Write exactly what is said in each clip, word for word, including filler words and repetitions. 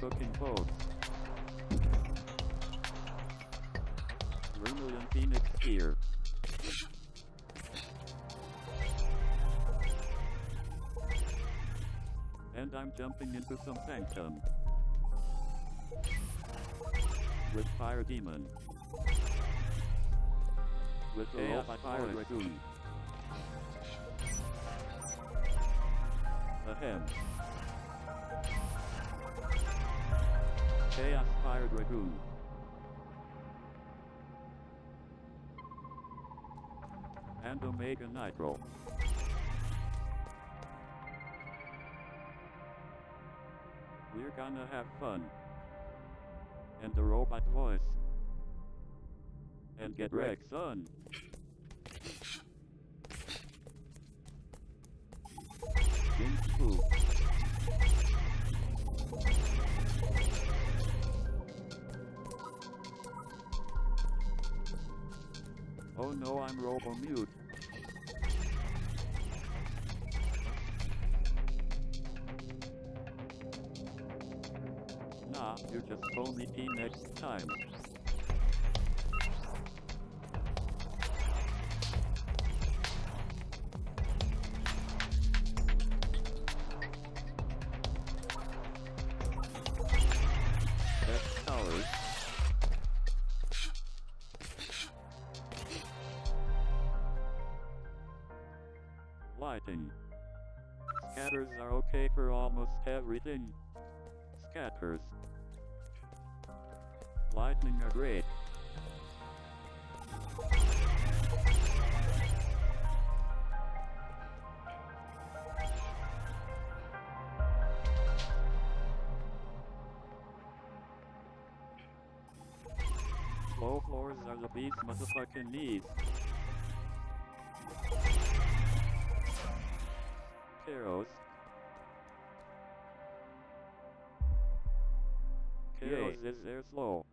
cooking boats. Vermillion Phoenix here. And I'm jumping into some Sanctum. With FireDemon. With ChaosFireDragoon. Ahem. ChaosFireDragoon. And OmegaNitro. We're gonna have fun. And the robot voice. And get wrecked, son. King Poo. Oh no, I'm robo-mute. Nah, you just phone me P next time. Best towers. Lighting. Scatters are okay for almost everything. Scatters. Lightning are great. Low floors are the beast motherfucking needs. Chaos. Chaos is air slow.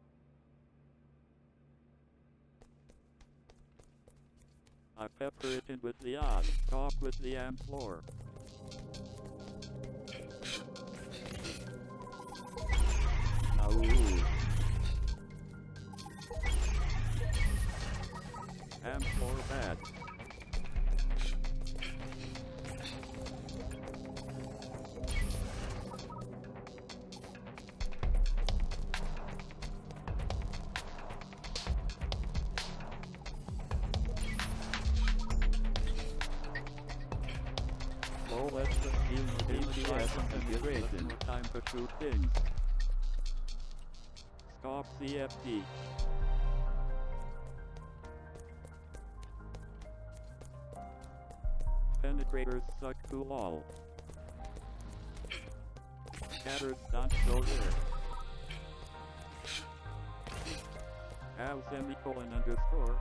I pepper it in with the odd, talk with the amp floor. Now ooh. Amp floor bad. Oh, let's just deal with A T S and configuration. Time to shoot things. Stop C F D. Penetrators suck to lol. Scatters don't go there. Have semicolon underscore.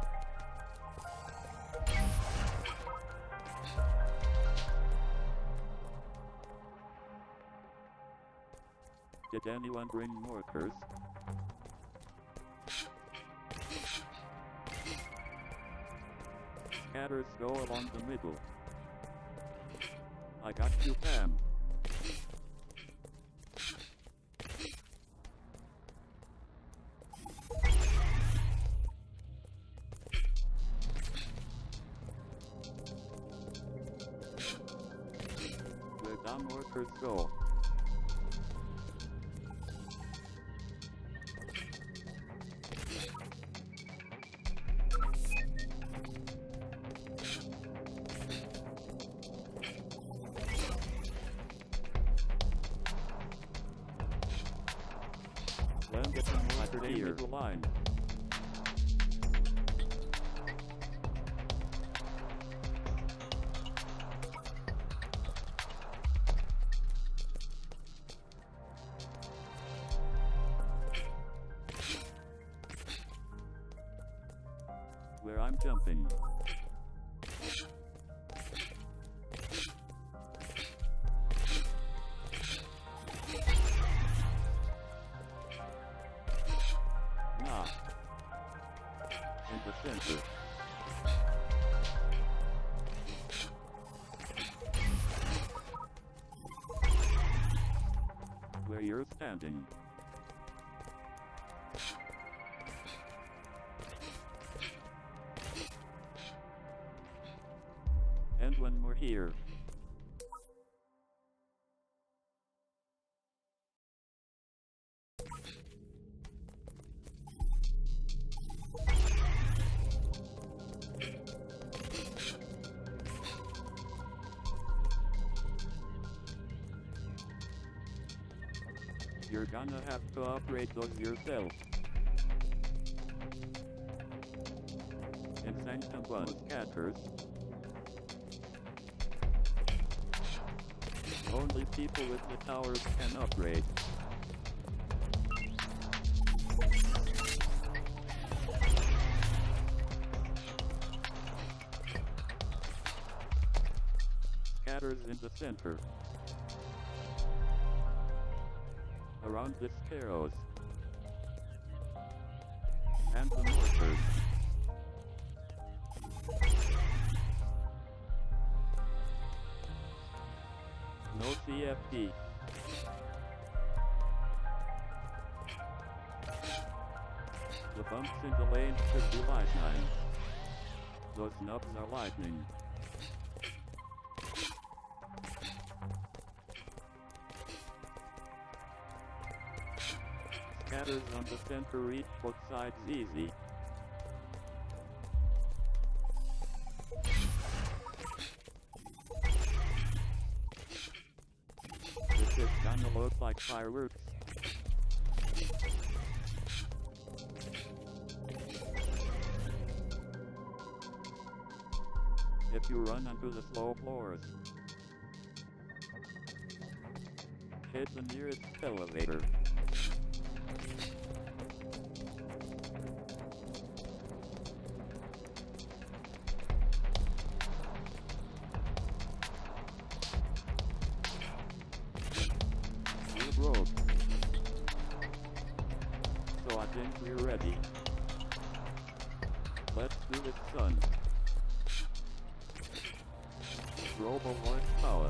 Did anyone bring markers? Scatters go along the middle. I got you, Pam. Where dumb workers go. Then get some lighter here. The line. Where I'm jumping. Nah. In the center. Where you're standing. And one more here. You're gonna have to operate those yourself. In Sanctum one scatters, only people with the towers can operate. Scatters in the center. Around the sparrows. And the mortars. No C F T. The bumps in the lane should be lightning. Those nubs are lightning. Scatters on the center reach both sides easy. This is gonna look like fireworks. If you run onto the slow floors, hit the nearest elevator. Broke. So I think we're ready. Let's do this, son. Robo horsepower.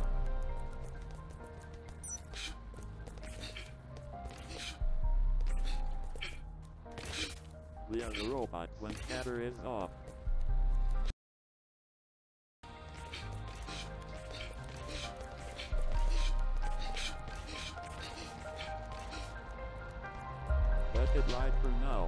We are the robot when scatter is off. Let it ride for now.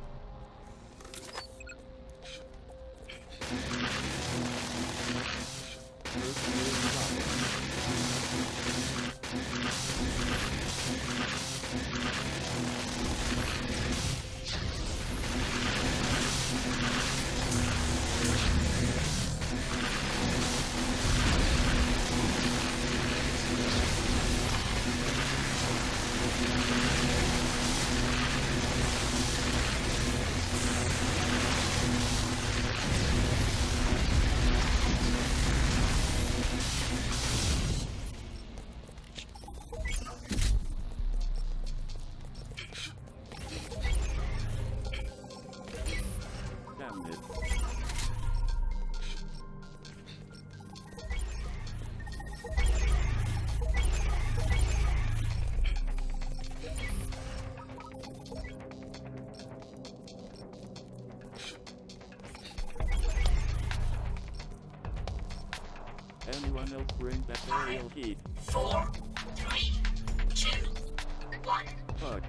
Anyone else bring that aerial heat? Four, three, two, one. Fuck.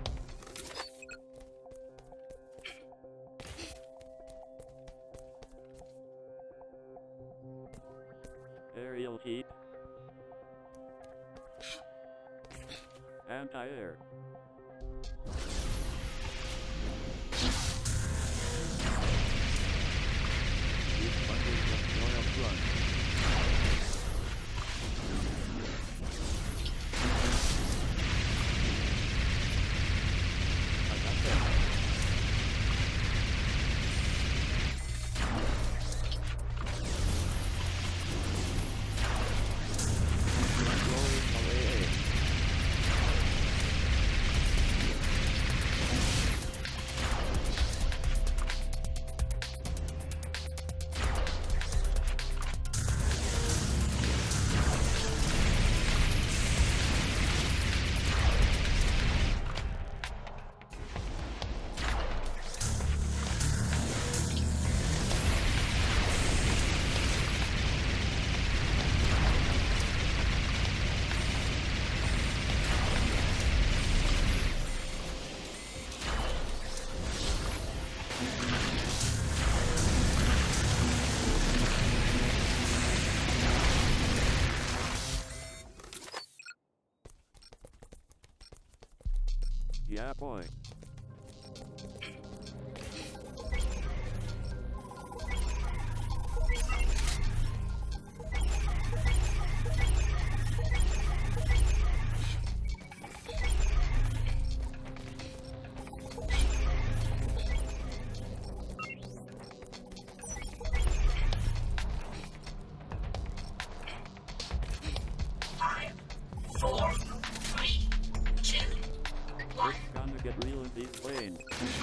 Aerial heat. Anti-air. These bundles of royal front. Yeah, boy. Five, four, three, two, one. It's gonna get real in these lanes.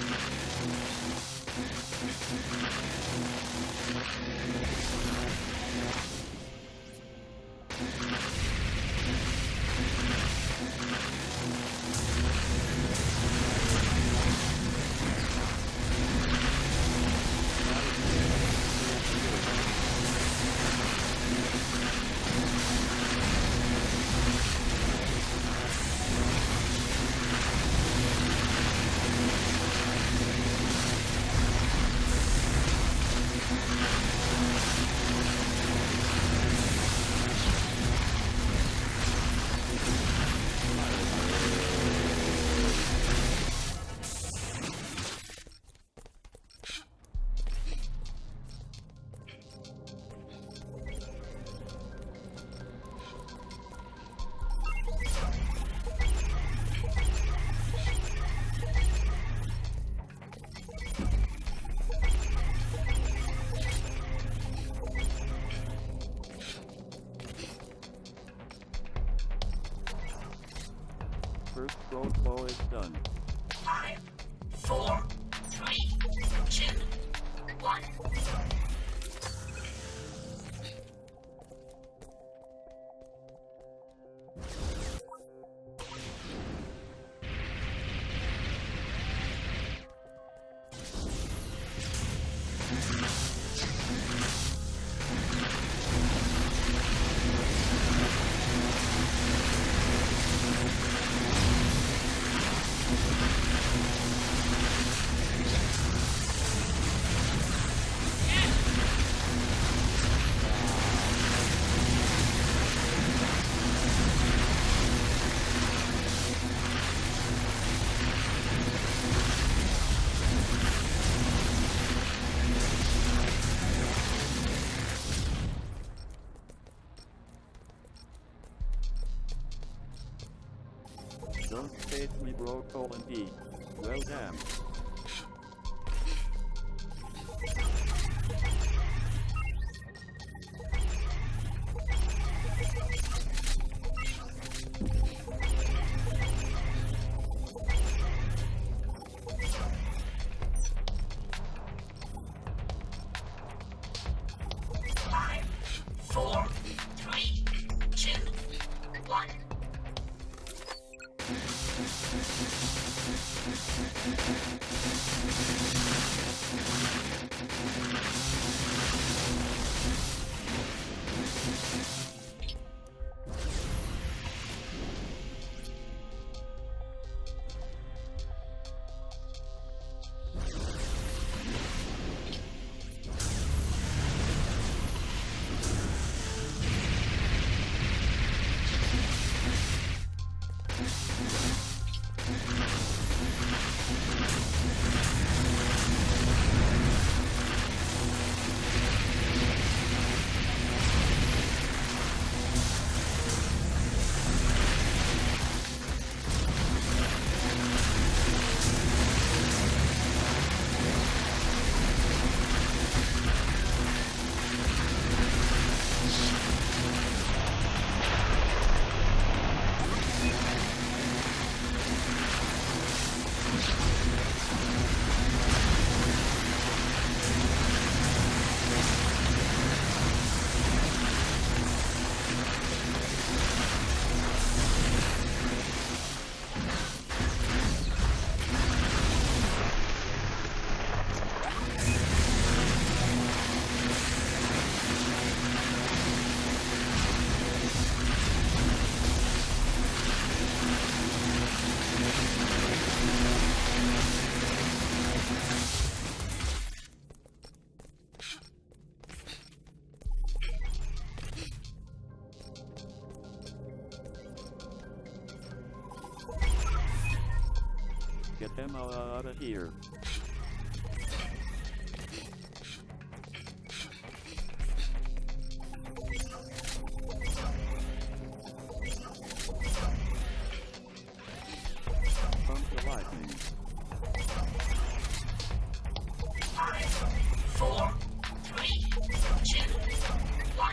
First road flow is done. Five, four, three, two, one. Don't stage me, bro, colon D. Well, damn. Five, four, three, two, one. Thank you. Get them out of here. Pump the lightning. Five, four, three, two, one.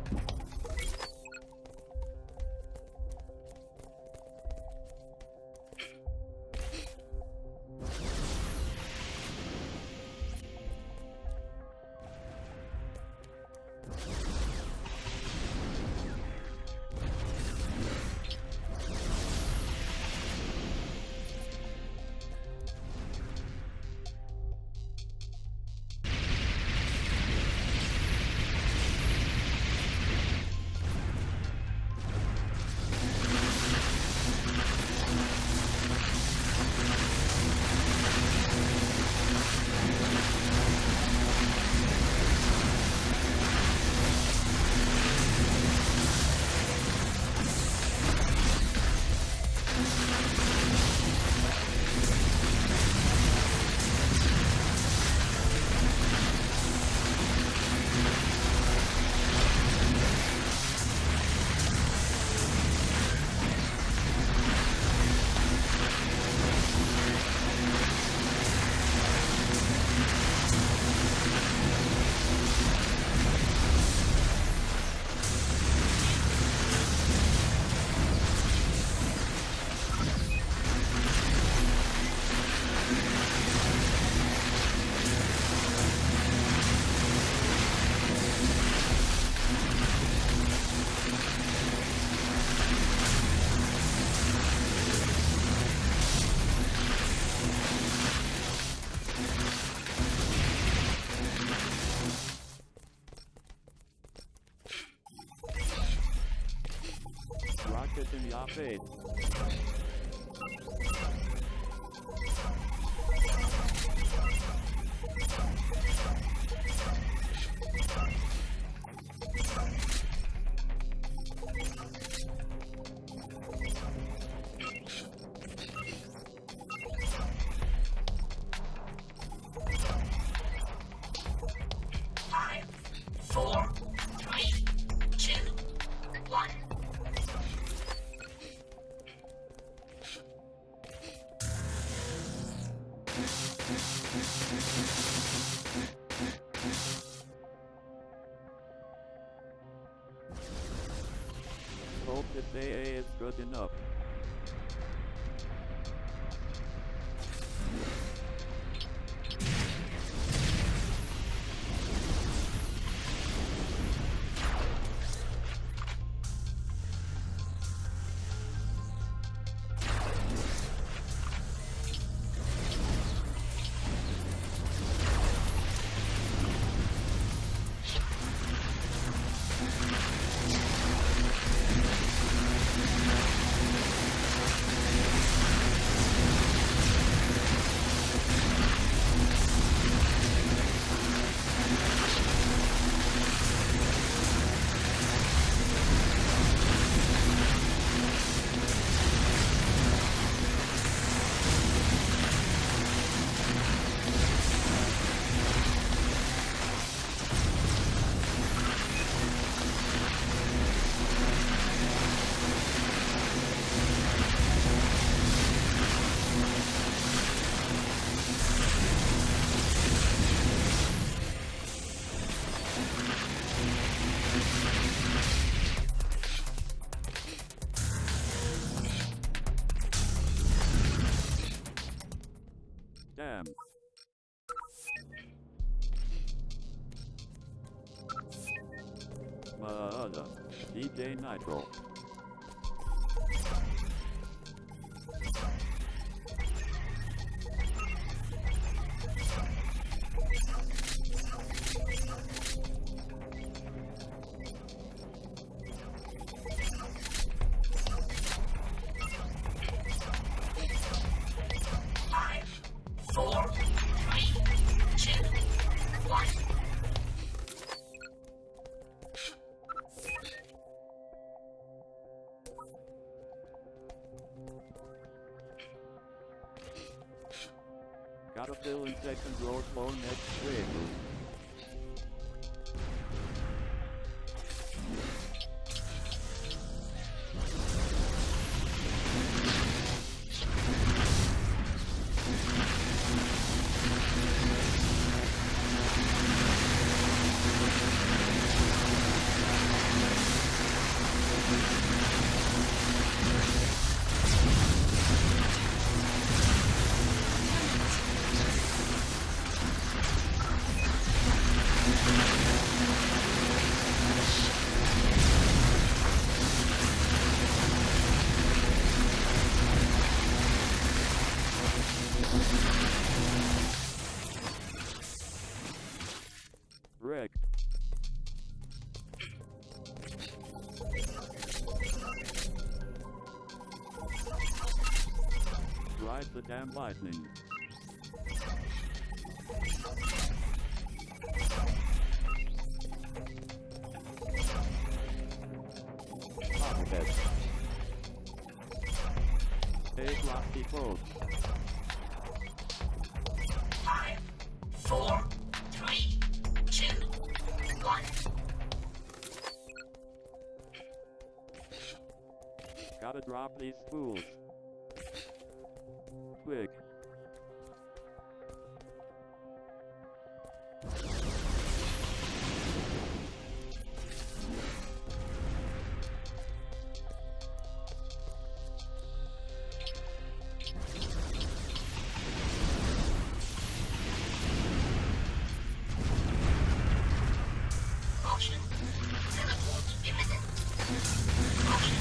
Rocket in your face. Five, four, three, two, one. Hope this A A is good enough. Damn. Mother. D J Nitro. Four, three, two, one. Gotta fill in second row flow next quick. Rick. Ride the damn lightning. Pocket. Big rocky boat. Five, four, three, two, one. Gotta drop these spools. Quick. Option. Teleport imminent. Option.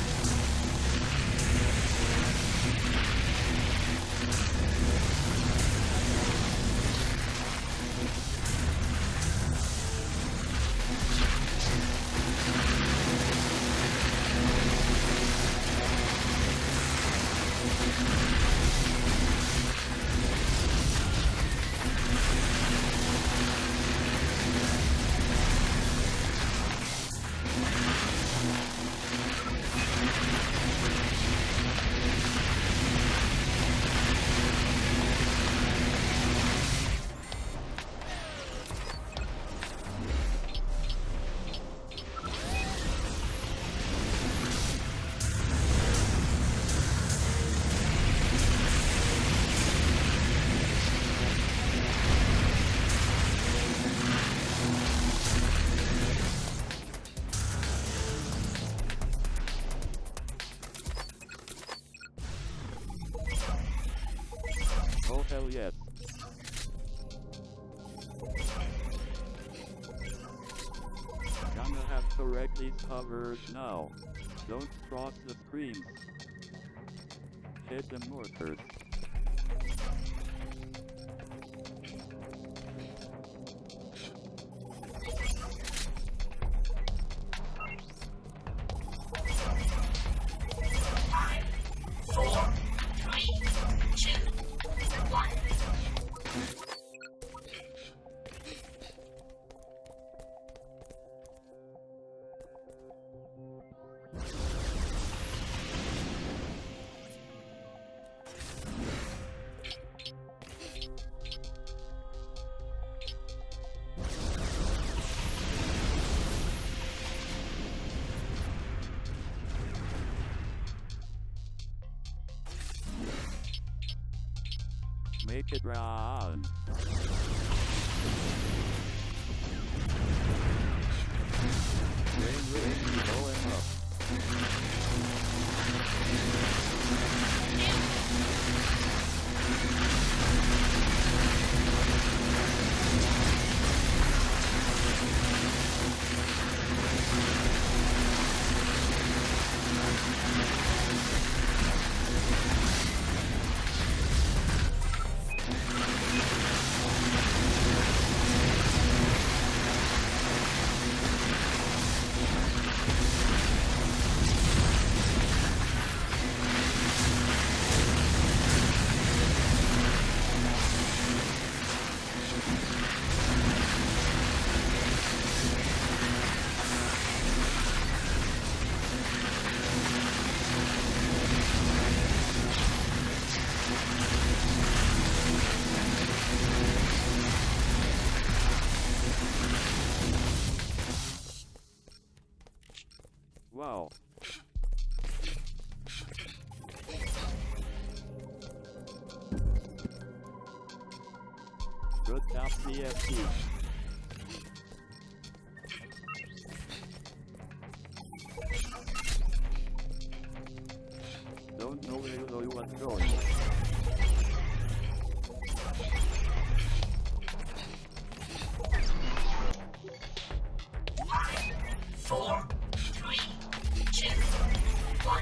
Oh hell yes. Gonna have to wreck these covers now. Don't cross the screen. Hit them mortars. Five, four, three, two, one. Make it round. Rain, rain, blowing up. Wow. Good job, C F T. Don't know where you was going. Four, three, two, one.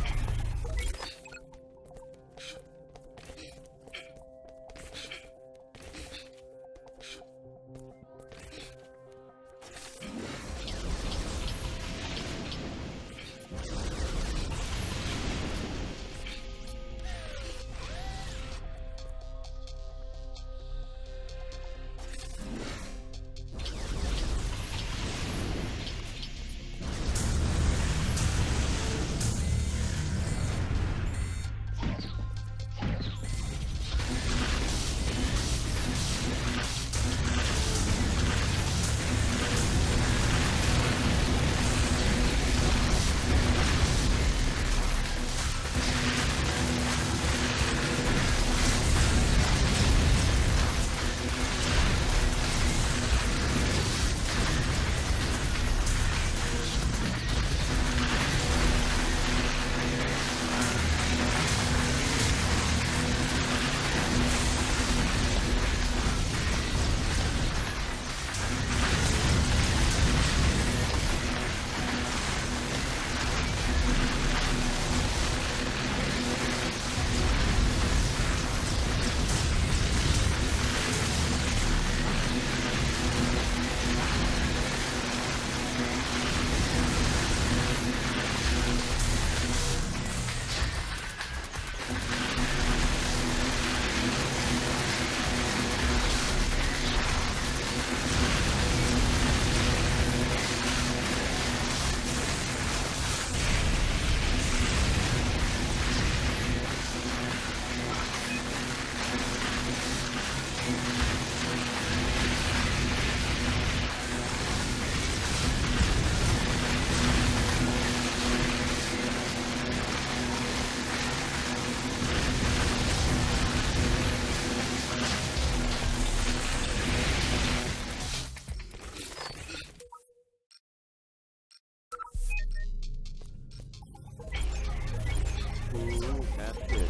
Ooh, that's it.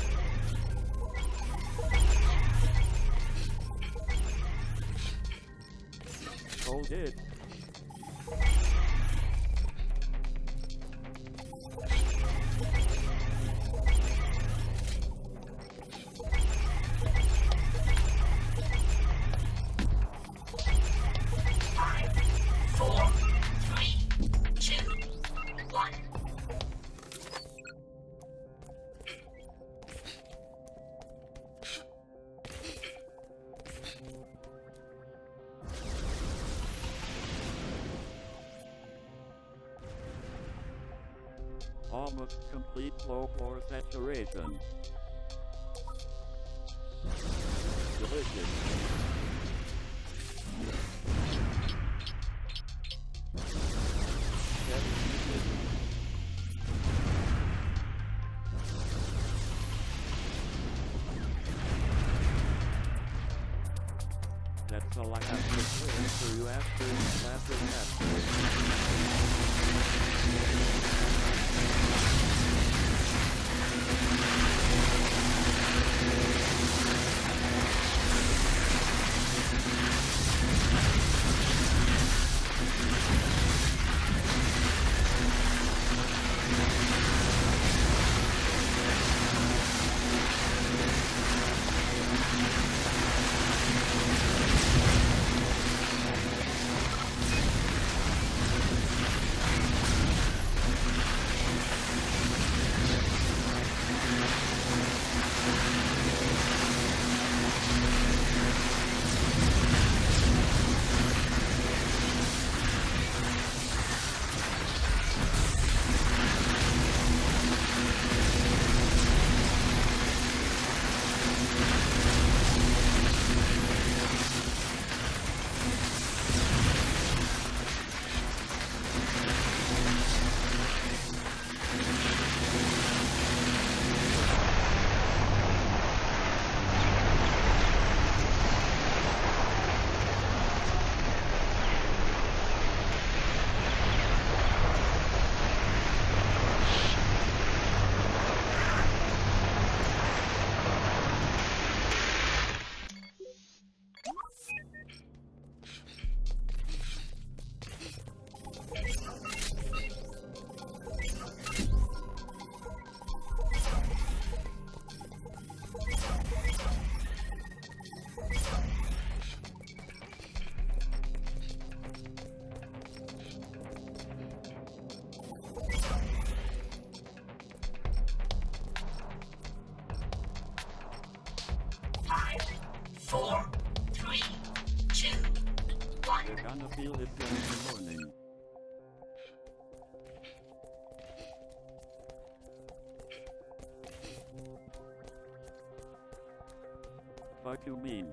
Hold it. Five, four, three, two, one. Almost complete flow for saturation. Delicious. That's all I have to say for you after laughing after. feel it's almost morning. What you mean?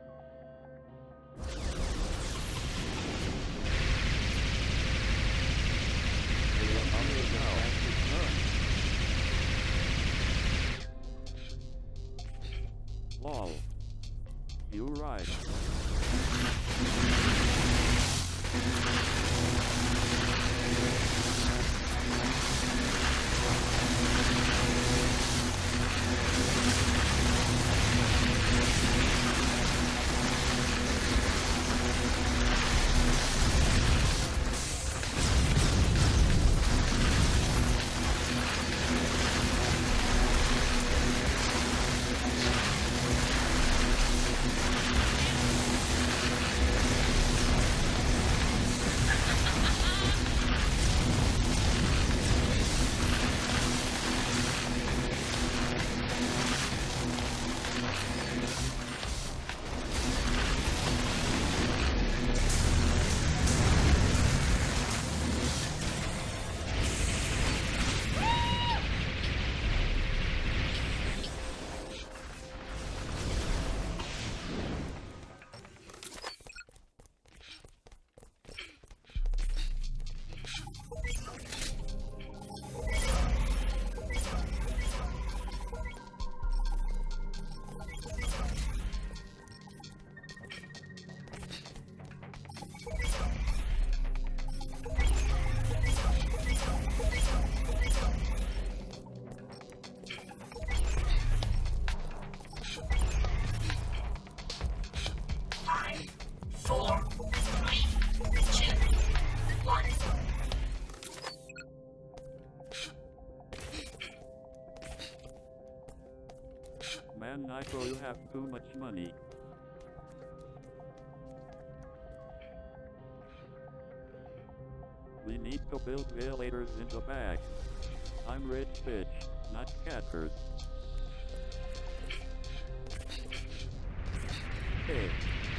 Lol. You right. Man, Nitro, you have too much money. We need to build ventilators in the back. I'm rich bitch, not catters. Hey.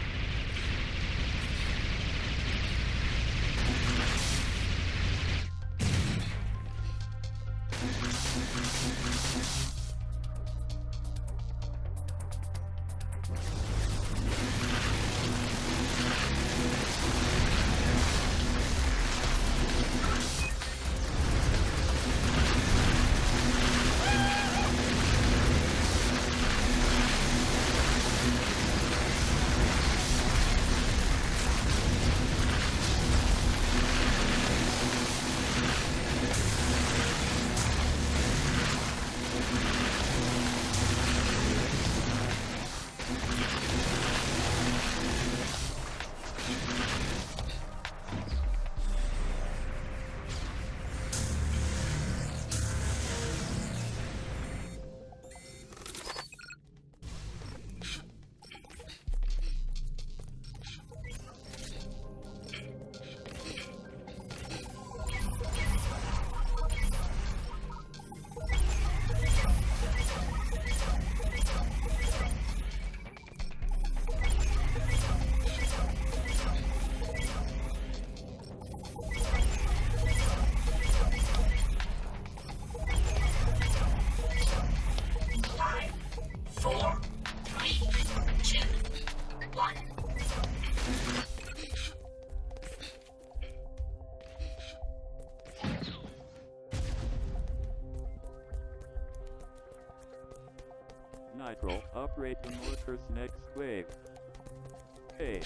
Nitro, operate the mortar's next wave. Hey.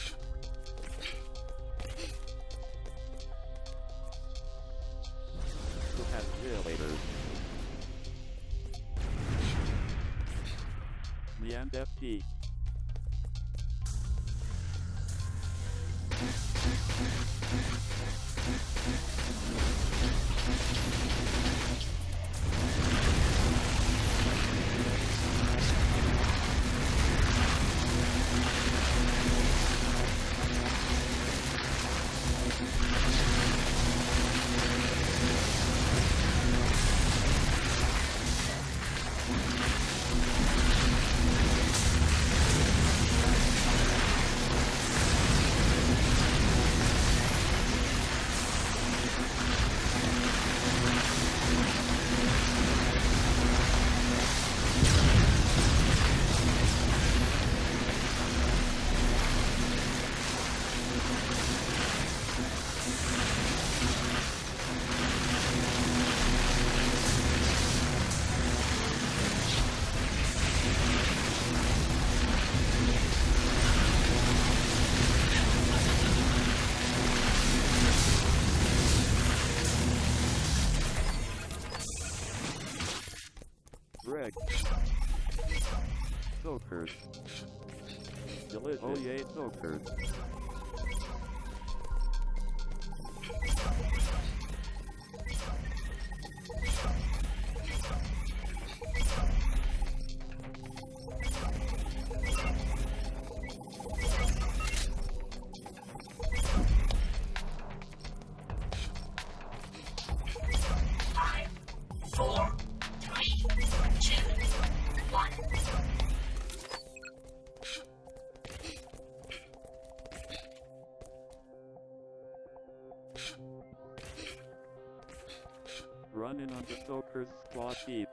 Who has ventilators? Me and F T. Greg. Soakers. Delicious. Oh yay, soakers. Five, four, three, two, one. Running on the soakers squad deep.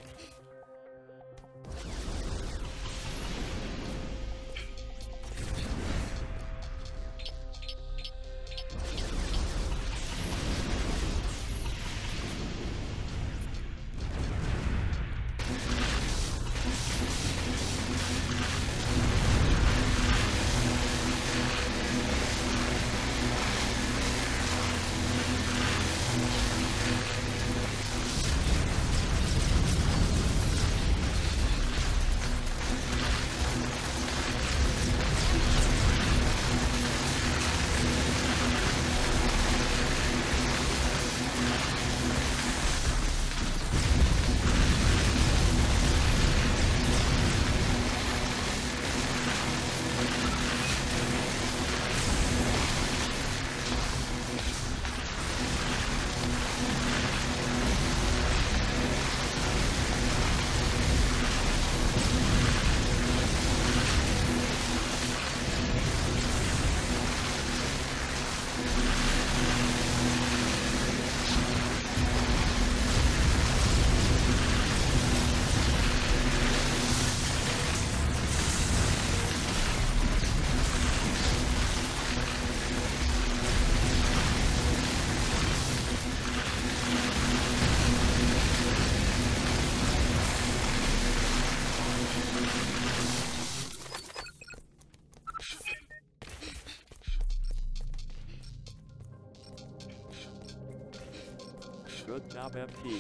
Good job, F T.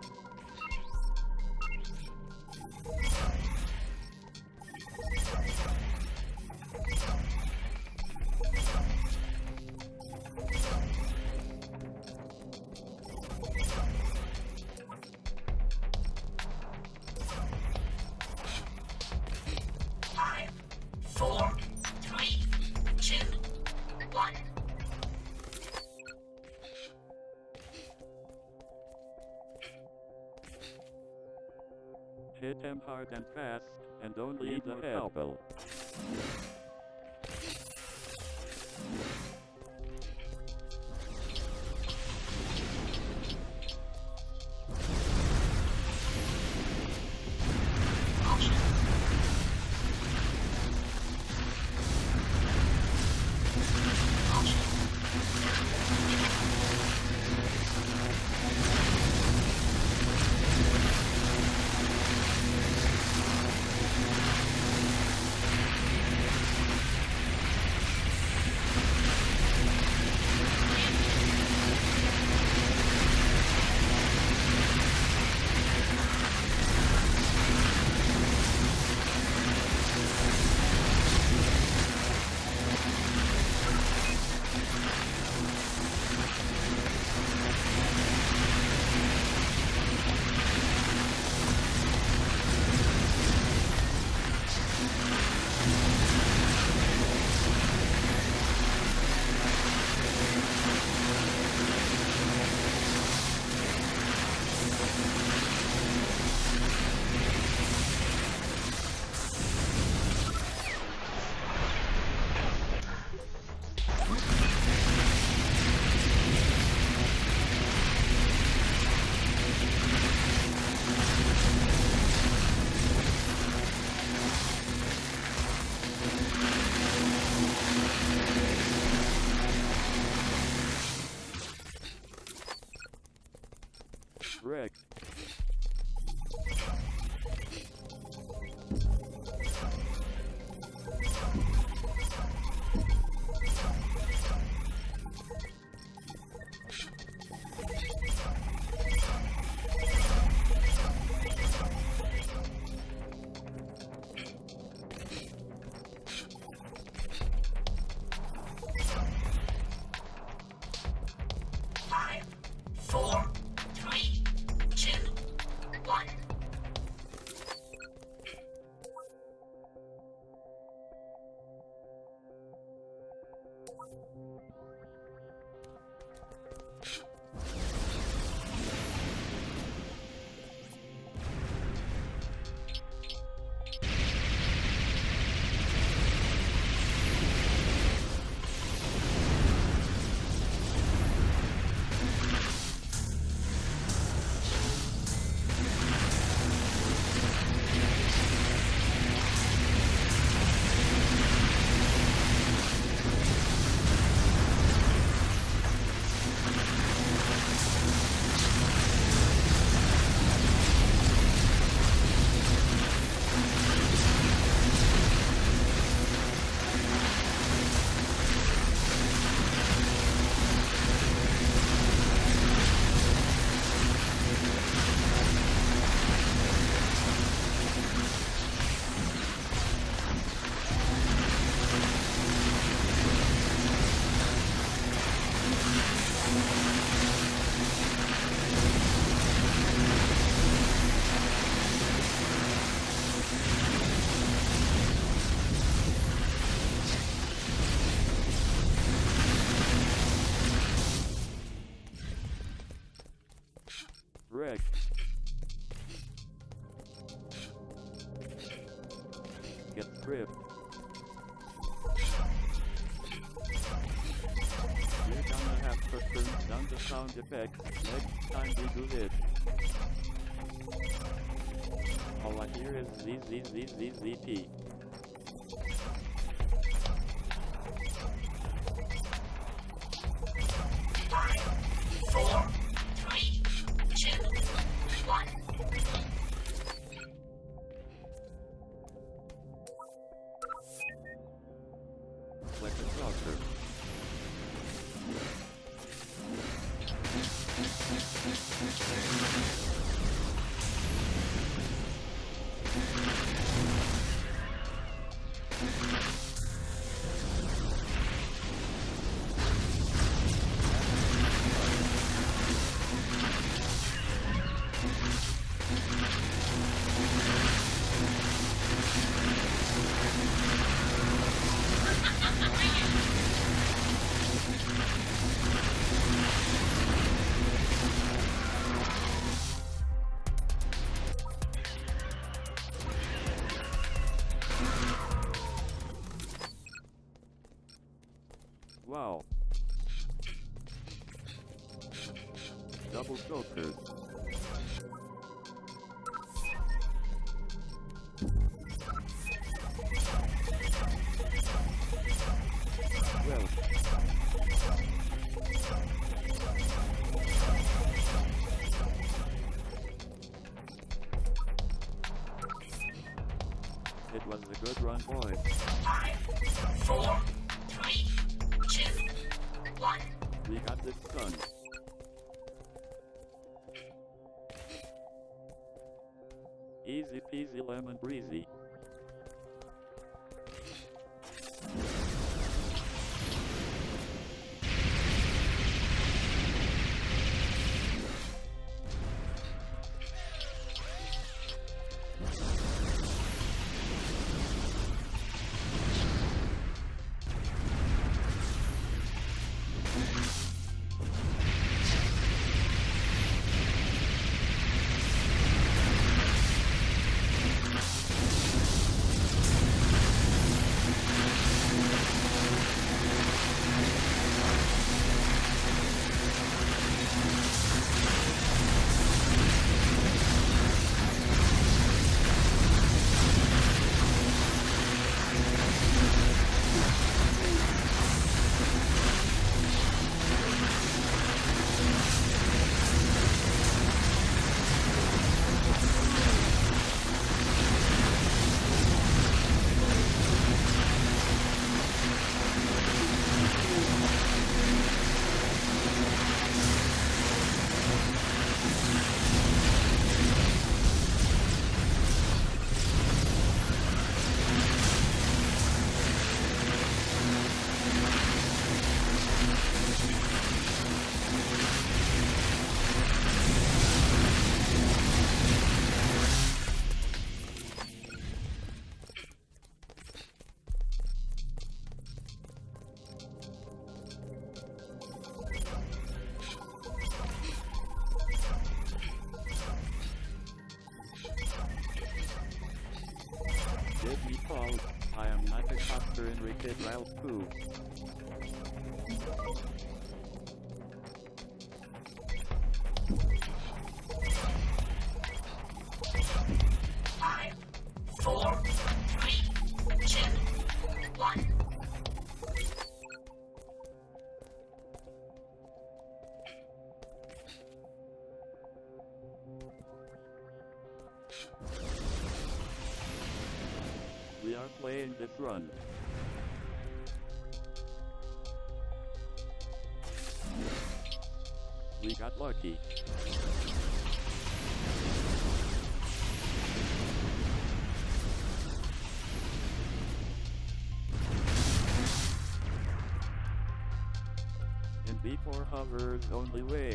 Five, four, three, two, one. Hit him hard and fast, and don't leave the elbow. Rick. wrecked. Get stripped. We're gonna have to turn down the sound effects next time we do this. All I hear is Z Z Z Z Z T. Five, four, three, two, one. Like a saucer. Wow. Double filters. Well. It was a good run, boys. Five, four, three, two, one. We got this done. Easy peasy lemon breezy. Did me fall, I am not a coster in Ricket Ralph Poo. Five, four, three, two, one. We are playing this run. We got lucky. In B four hovers only waves.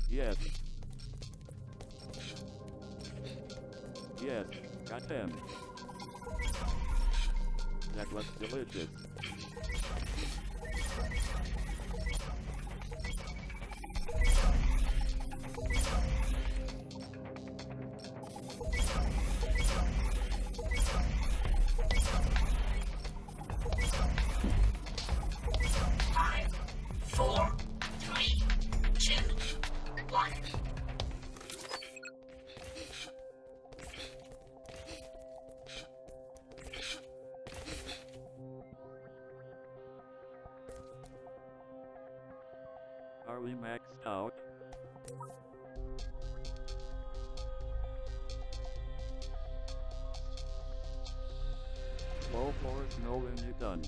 Yes. Yes, got them. That looks delicious. Five, four, three, two, one. Are we maxed out? Low force, know when you're done.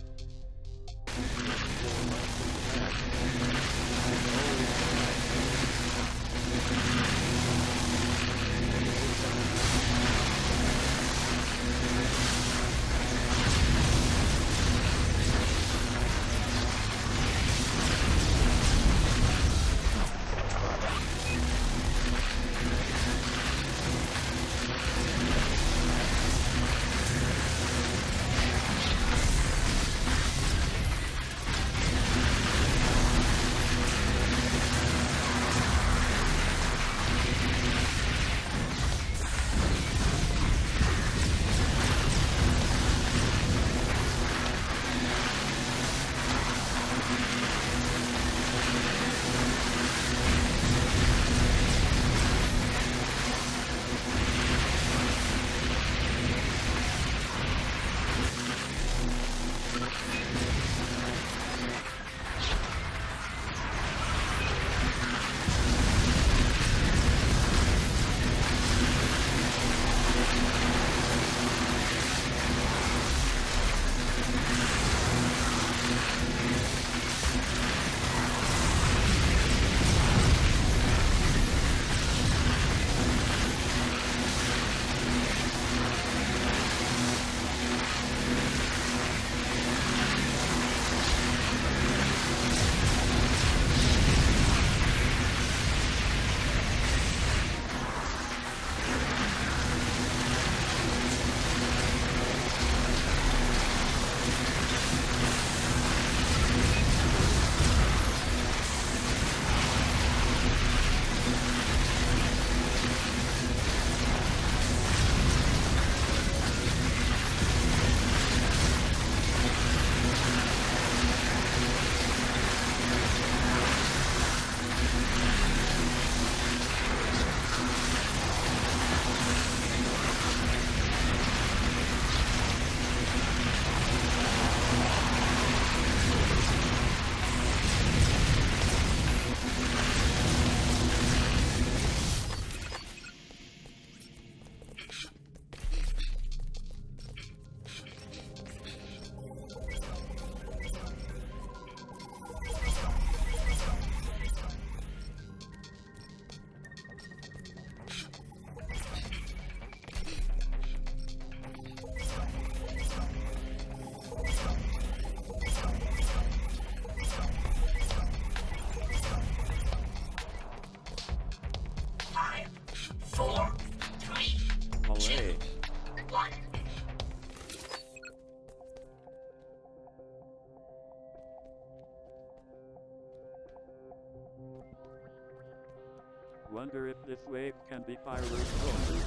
Wonder if this wave can be fireworks.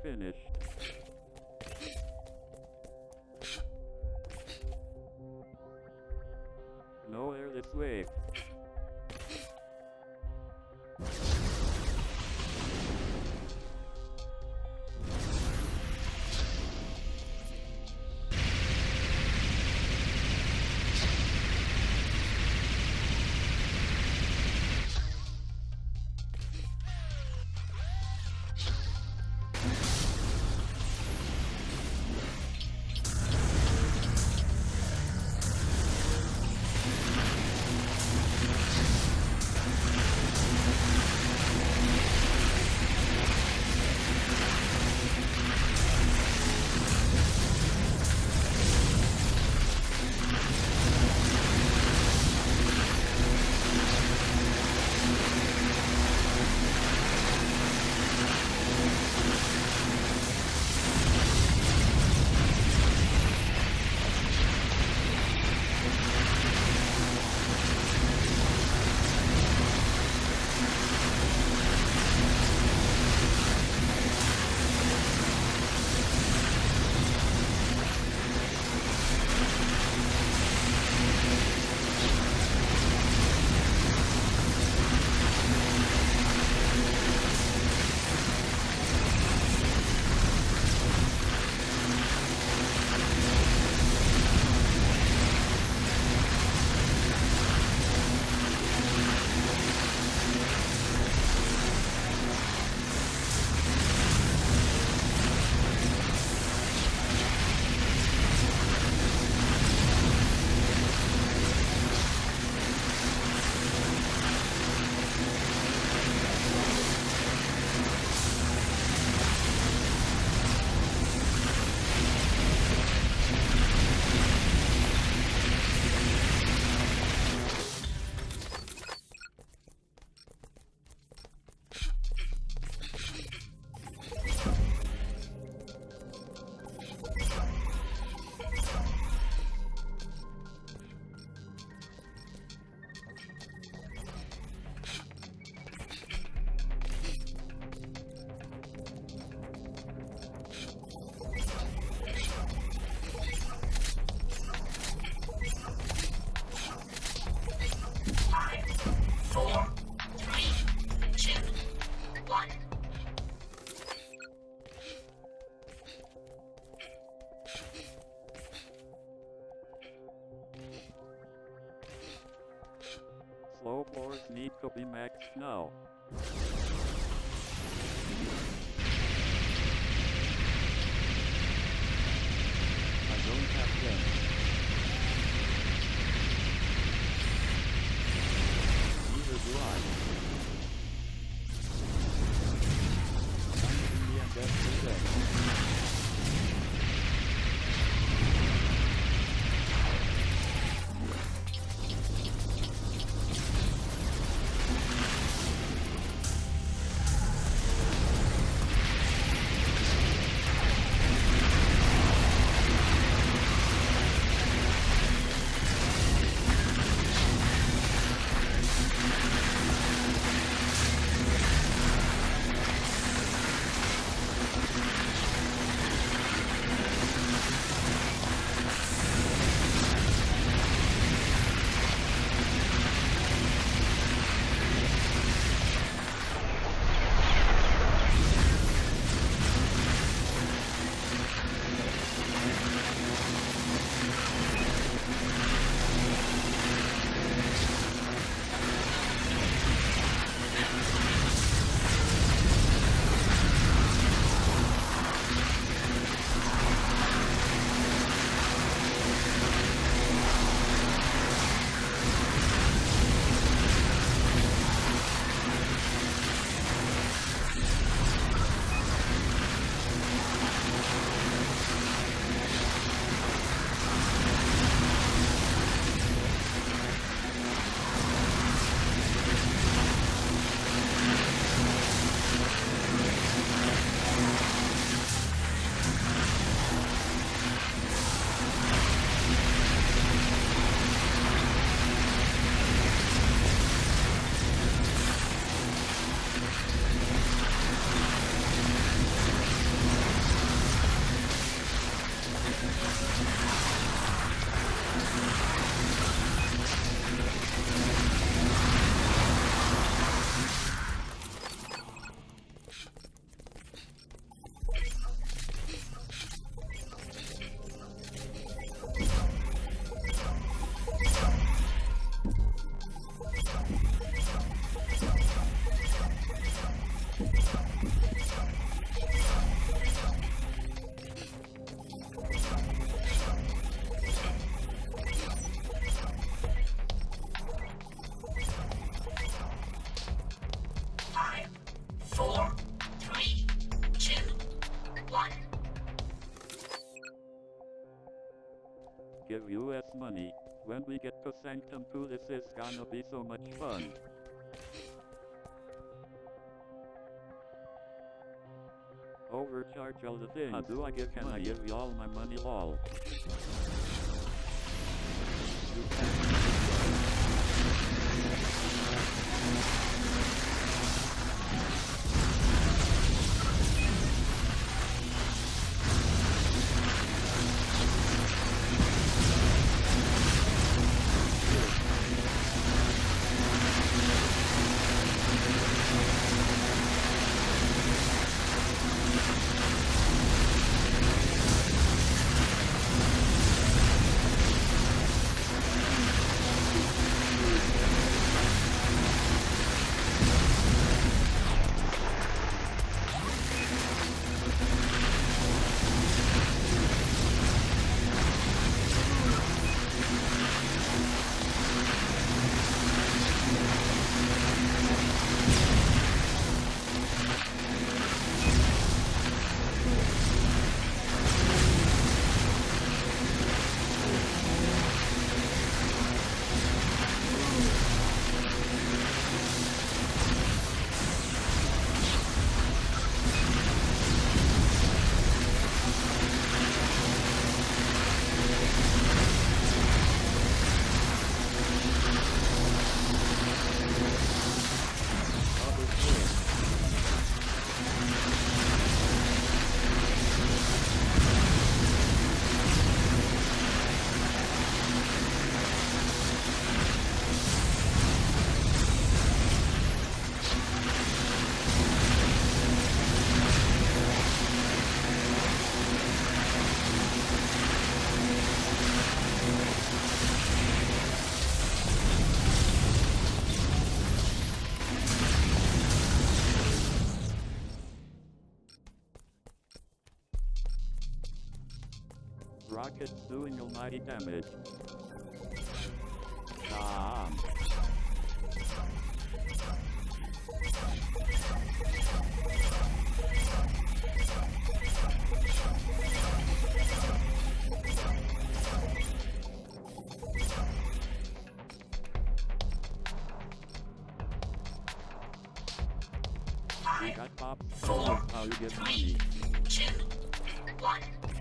finished. No air this way. Slow floors need to be maxed now. I don't have them. Neither do I. I'm in the end that's the deck. give U S money. When we get to Sanctum two, this is gonna be so much fun. Overcharge all the things. How do I give Can money? I give you all my money, lol? You can. Rockets doing almighty damage. Ah. We got pops. Four, How you get three, money? two, one.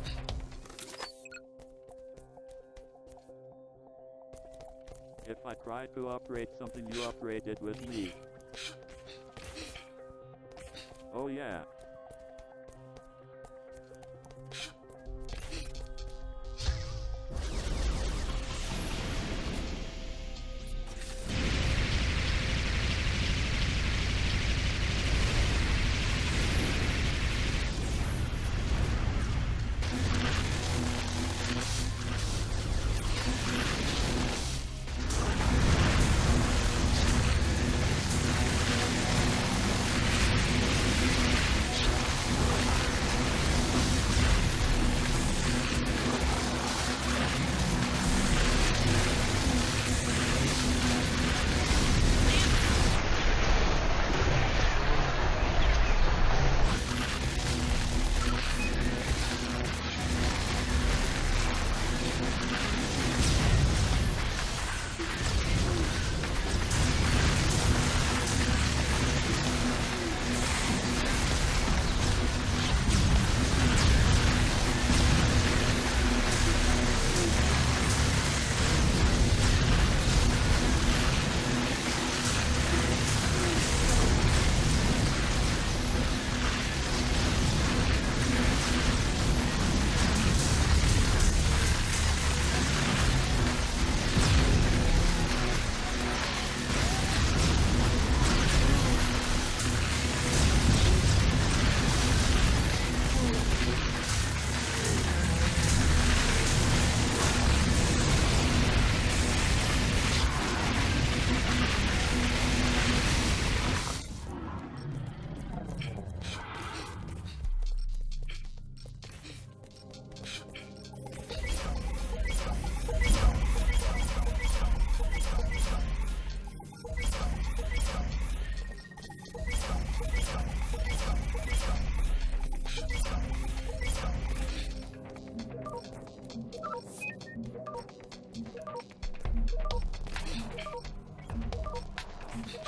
If I try to operate something, you operate it with me. Oh yeah.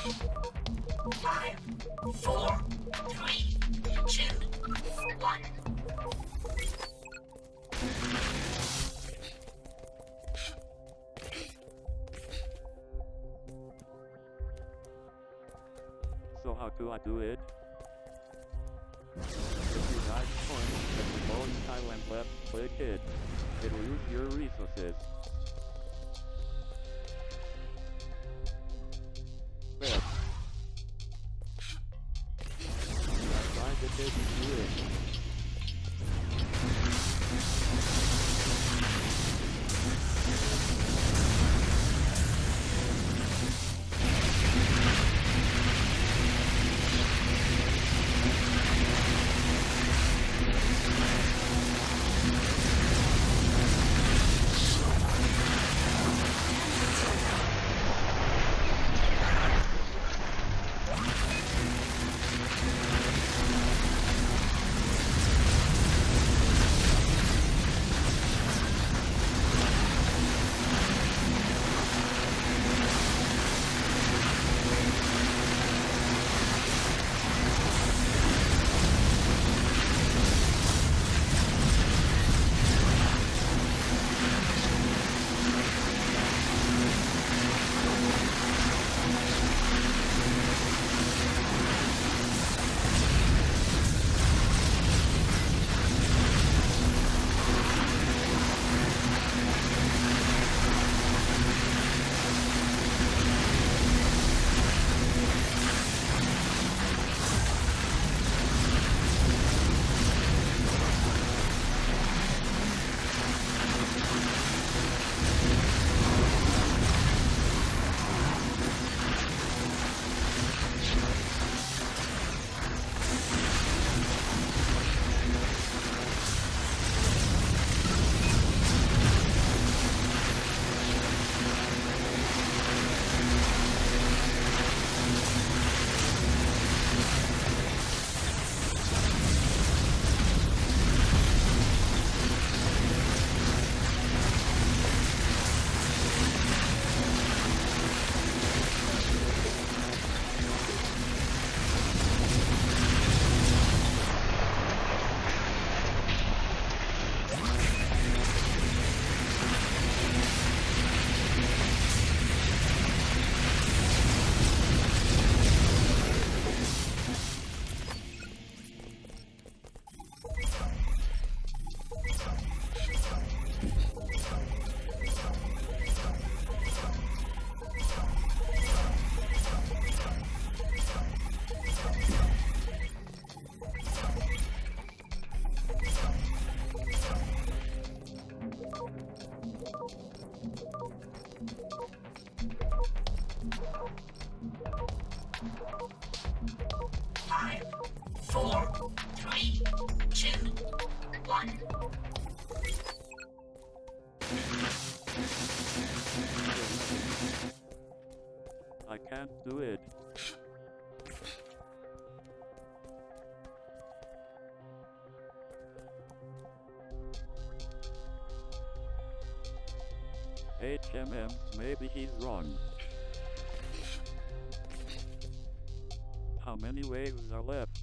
Five, four, three, two, one. So how do I do it? If you guys point at the lowest tile and left click it, it'll use your resources. There. I tried to take you through it. Five, four, three, two, one. I can't do it. H M M, maybe he's wrong. How many waves are left?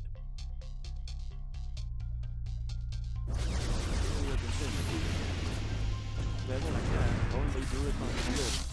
Serious infinity. Well, I can only do it on the ship.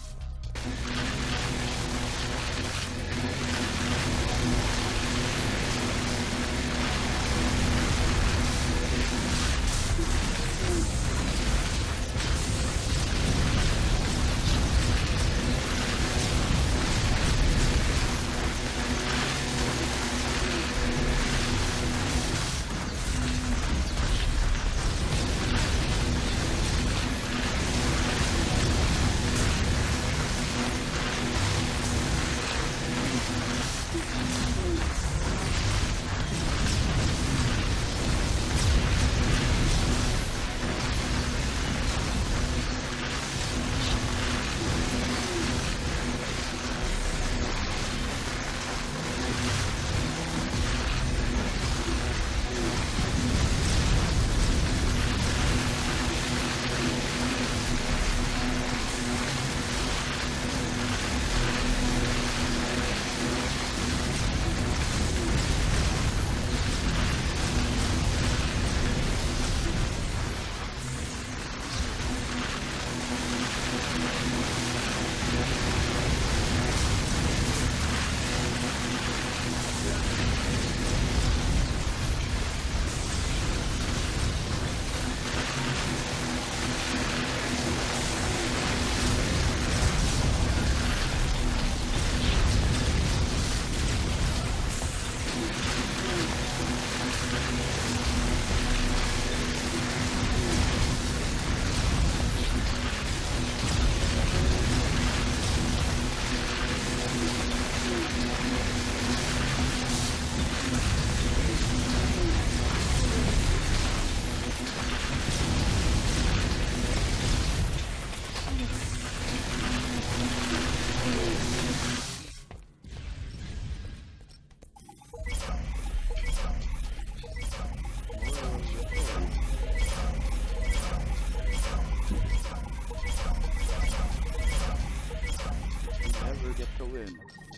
get the win.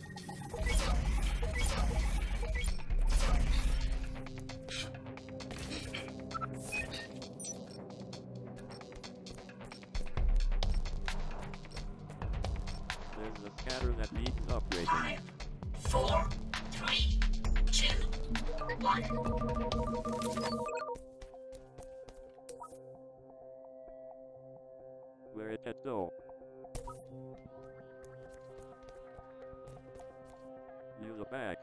There's a scatter that needs upgrading. Five, four, three, two, one. Where it at though? Near the back.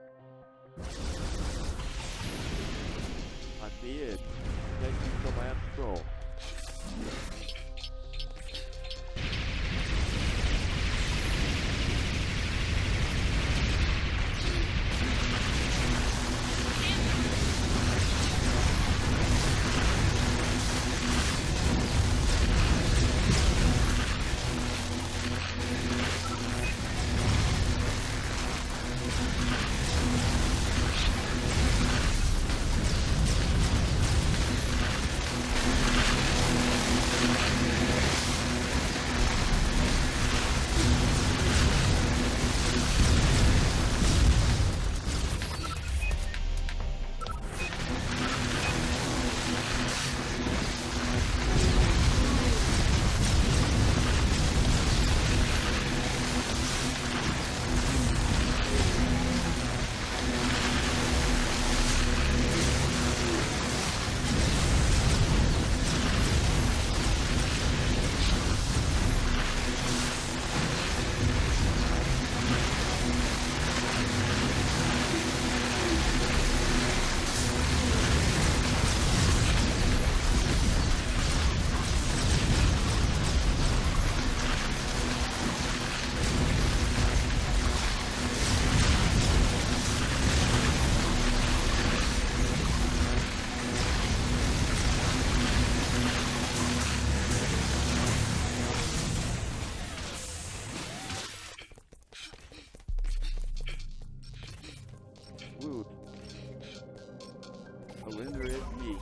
I see it. Taking the last throw. Woot. The winner is me.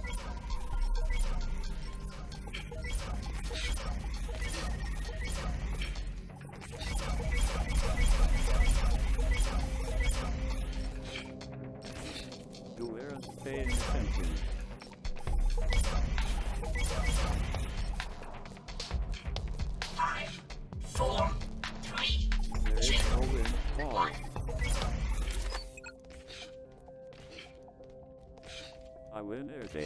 You weren't paying attention. Five, four, three, There is two, no win. Fall. one. I win every day.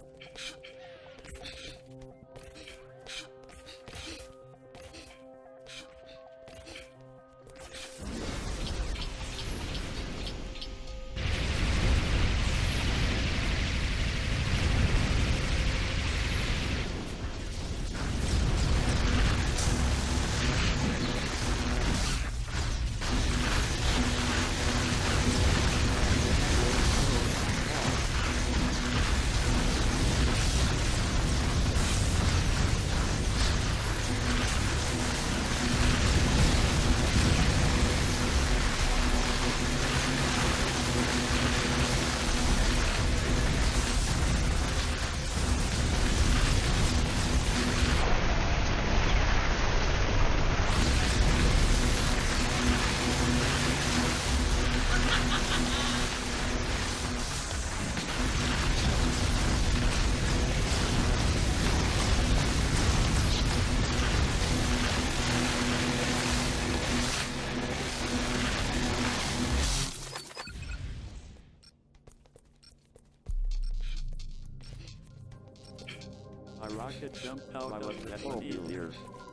My rocket jumped out of the easier.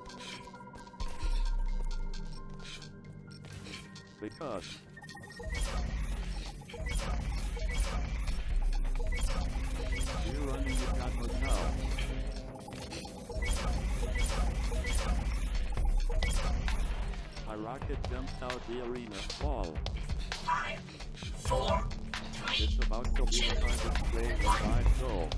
Because you're running the gauntlet now. My rocket jumped out the arena wall. Five, four, three, It's about to be the kind of play where I go.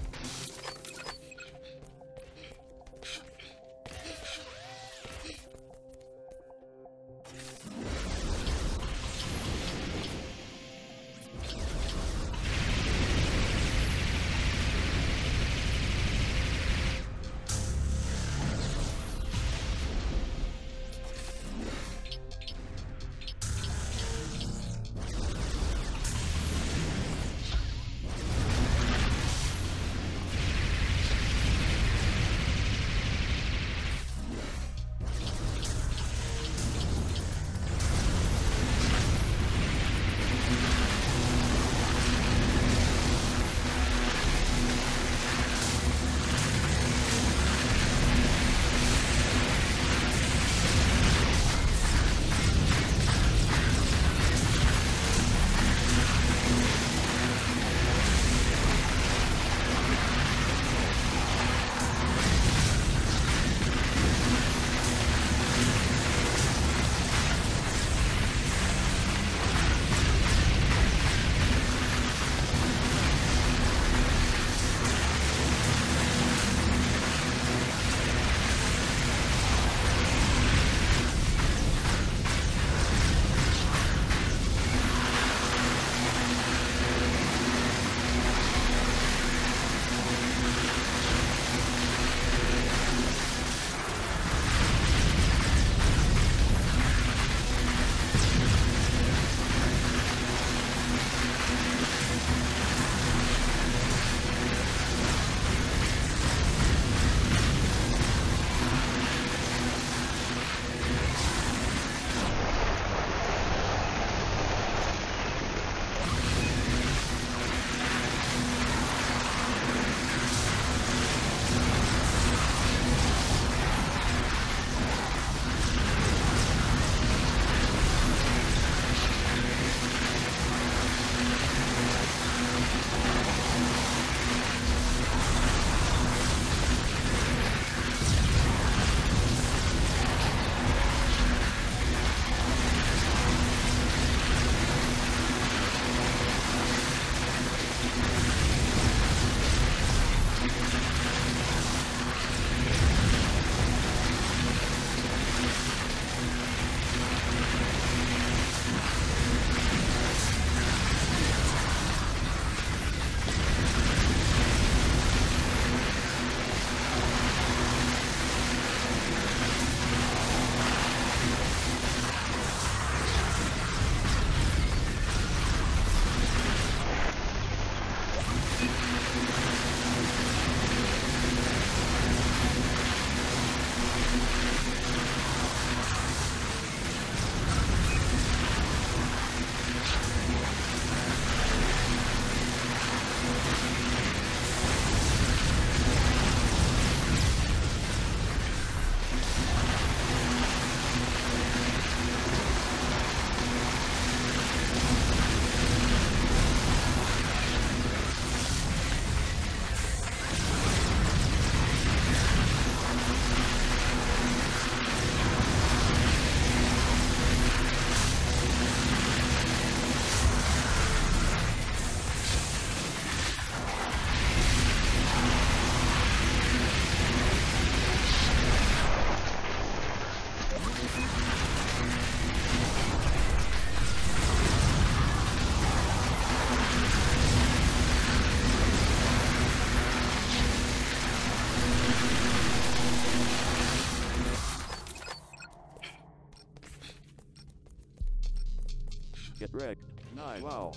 Get wrecked. Nice. Wow.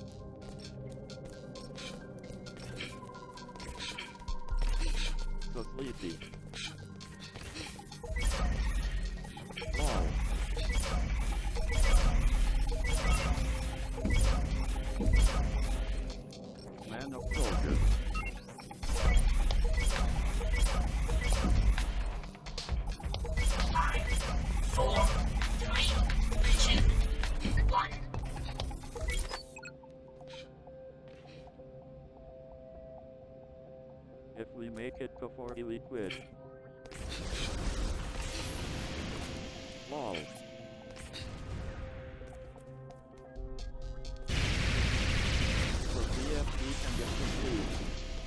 So sleepy. Wow. Man of soldiers. Five, four, three, two, one. If we make it to forty, we quit. Lol. For P F P can get complete.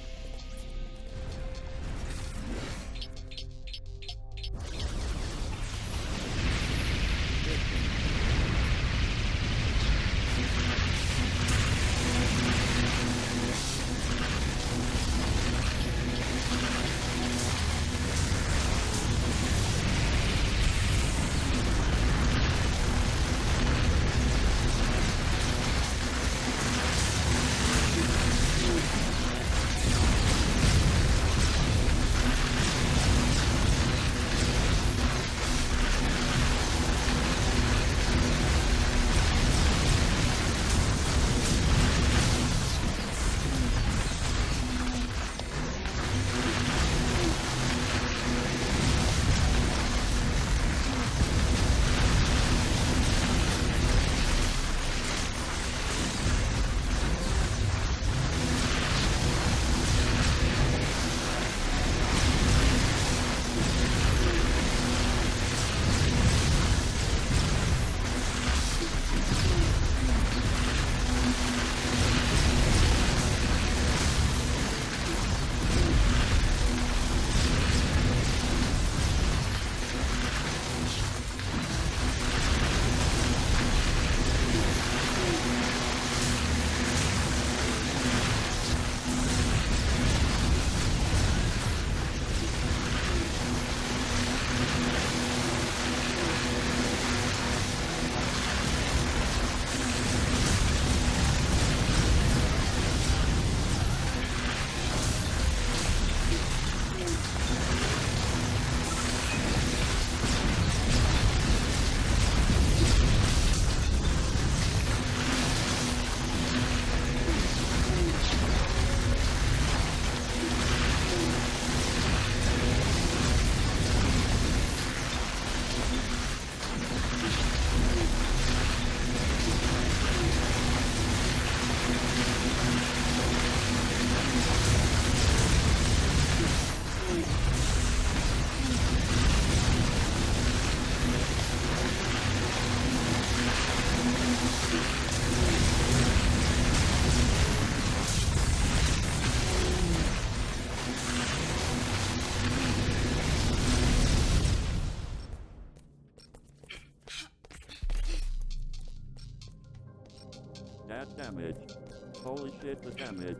That damage. Holy shit, the damage.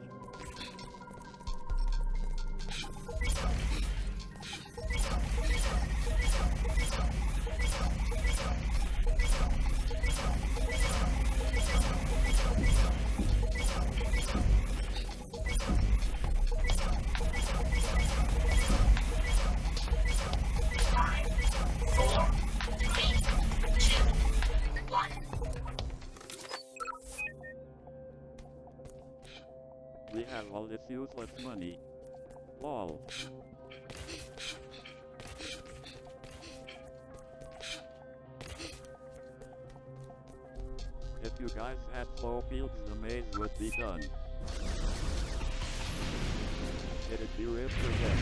Five, four, three, two, one. We have all this useless money. Lol. If you guys had flow fields, the maze would be done. It'd be ripped again.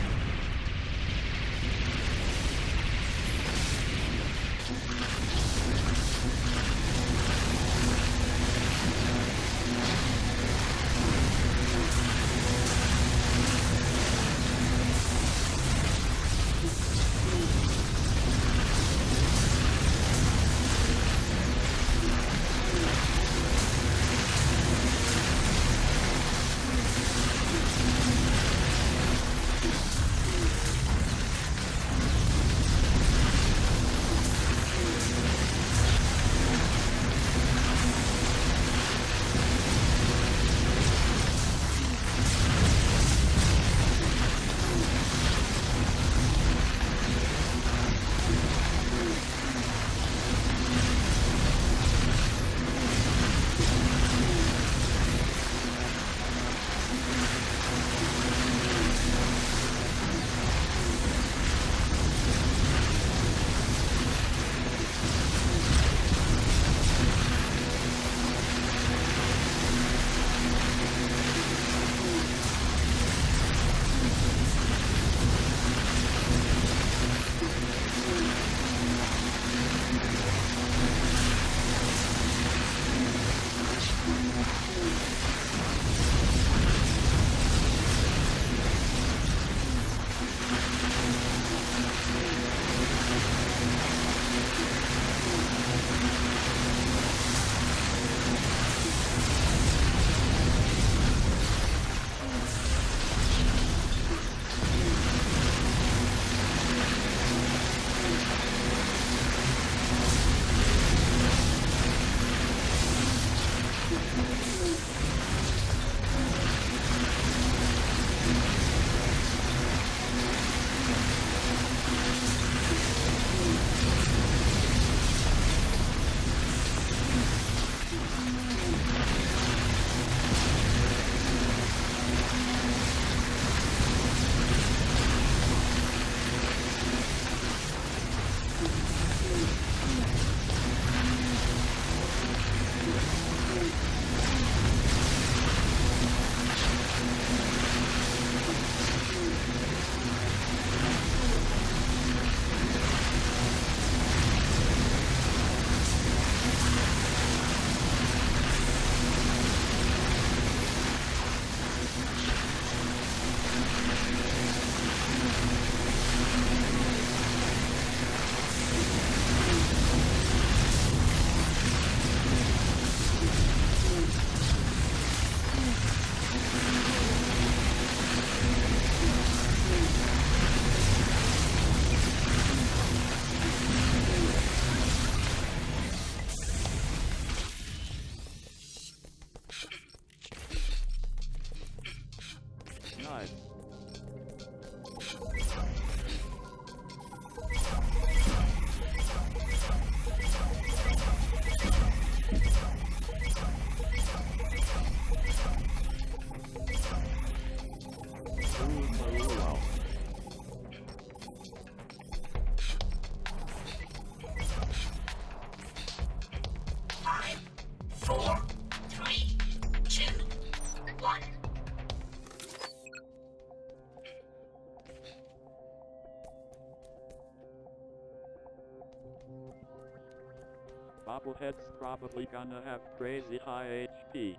Bobblehead's probably gonna have crazy high H P.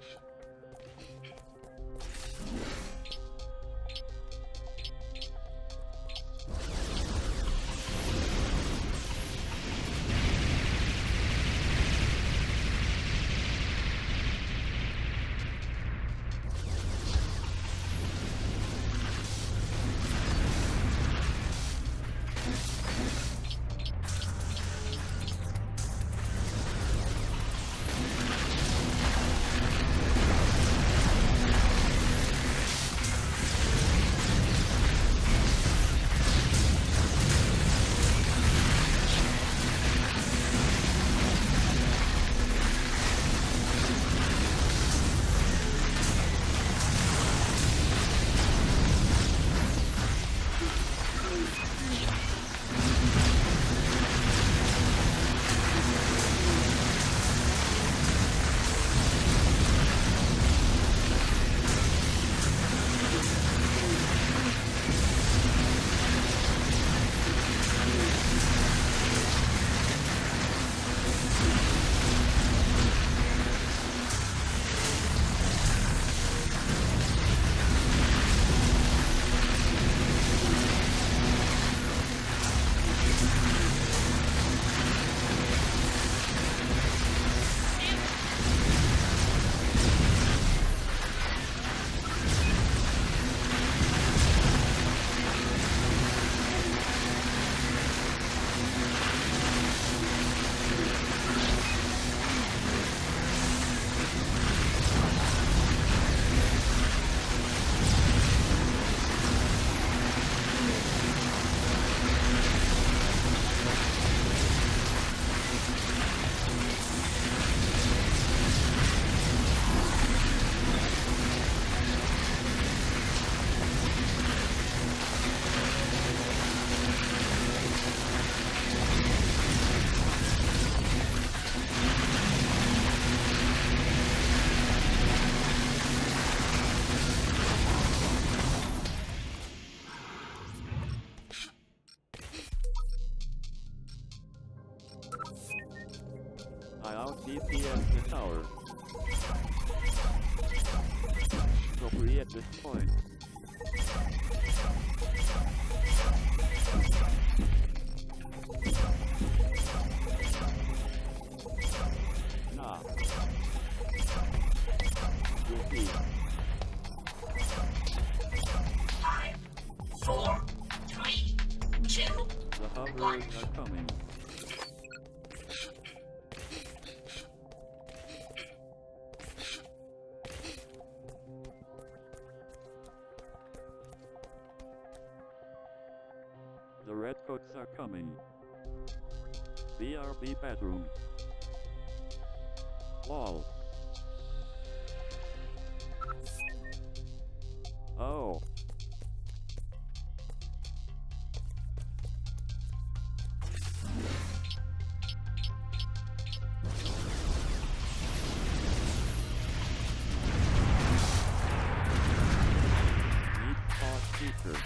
I out-D P S the tower. So free at this point. Nah. You'll see. Five, four, three, two, The hovers one. are coming. The redcoats are coming. B R B bedroom. Lol. Oh. Need pause feature.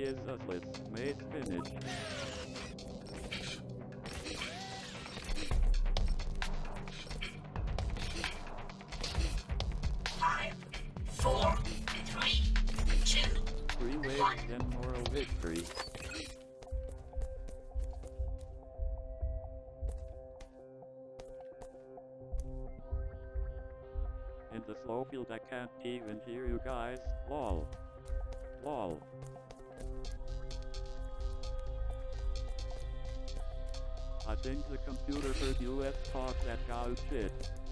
is useless. Mate finish. Five, four, three, two, Three waves one. and moral victory. In the slow field I can't even hear you guys. Lol. Lol. I think the computer heard U S talk that cow shit.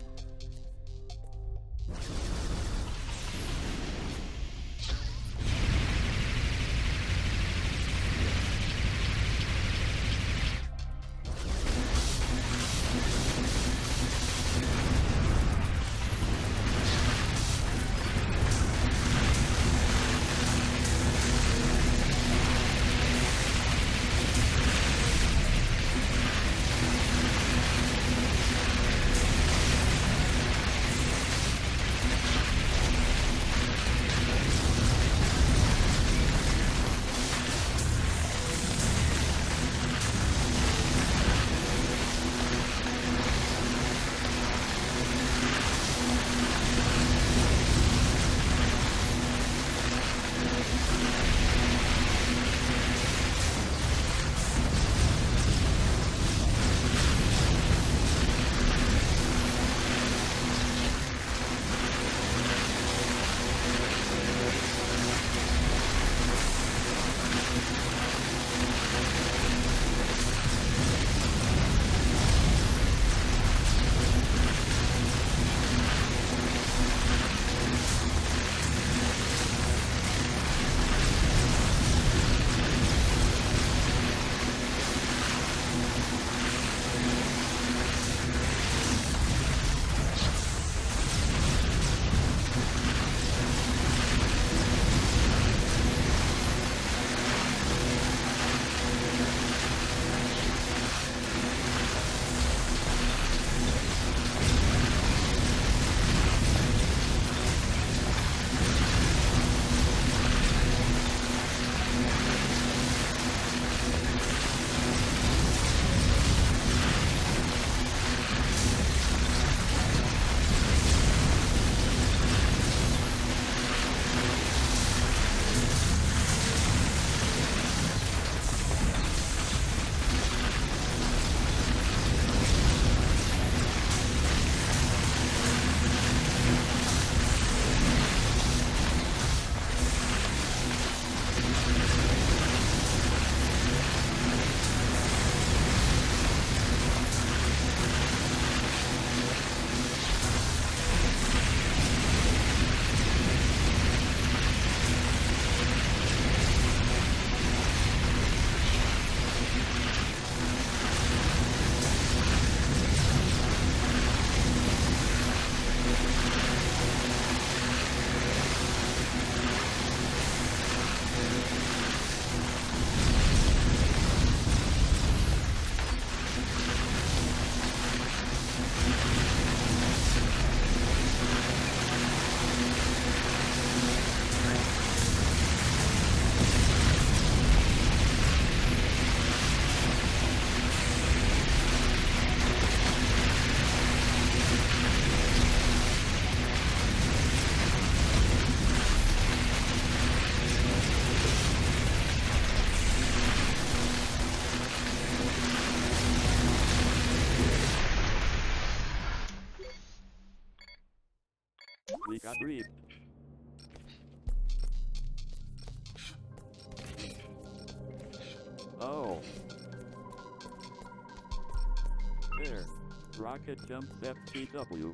We got reaped. Oh. There. Rocket jumps F T W.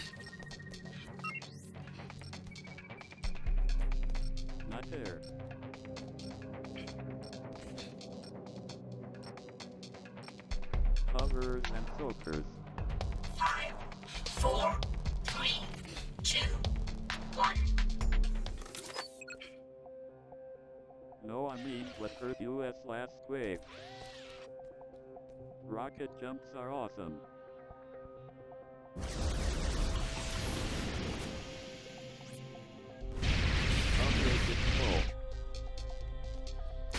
Not there. Hovers and soakers. Five, four, three, two, one. No, I mean what hurt U S last wave. Rocket jumps are awesome. I'll make it full.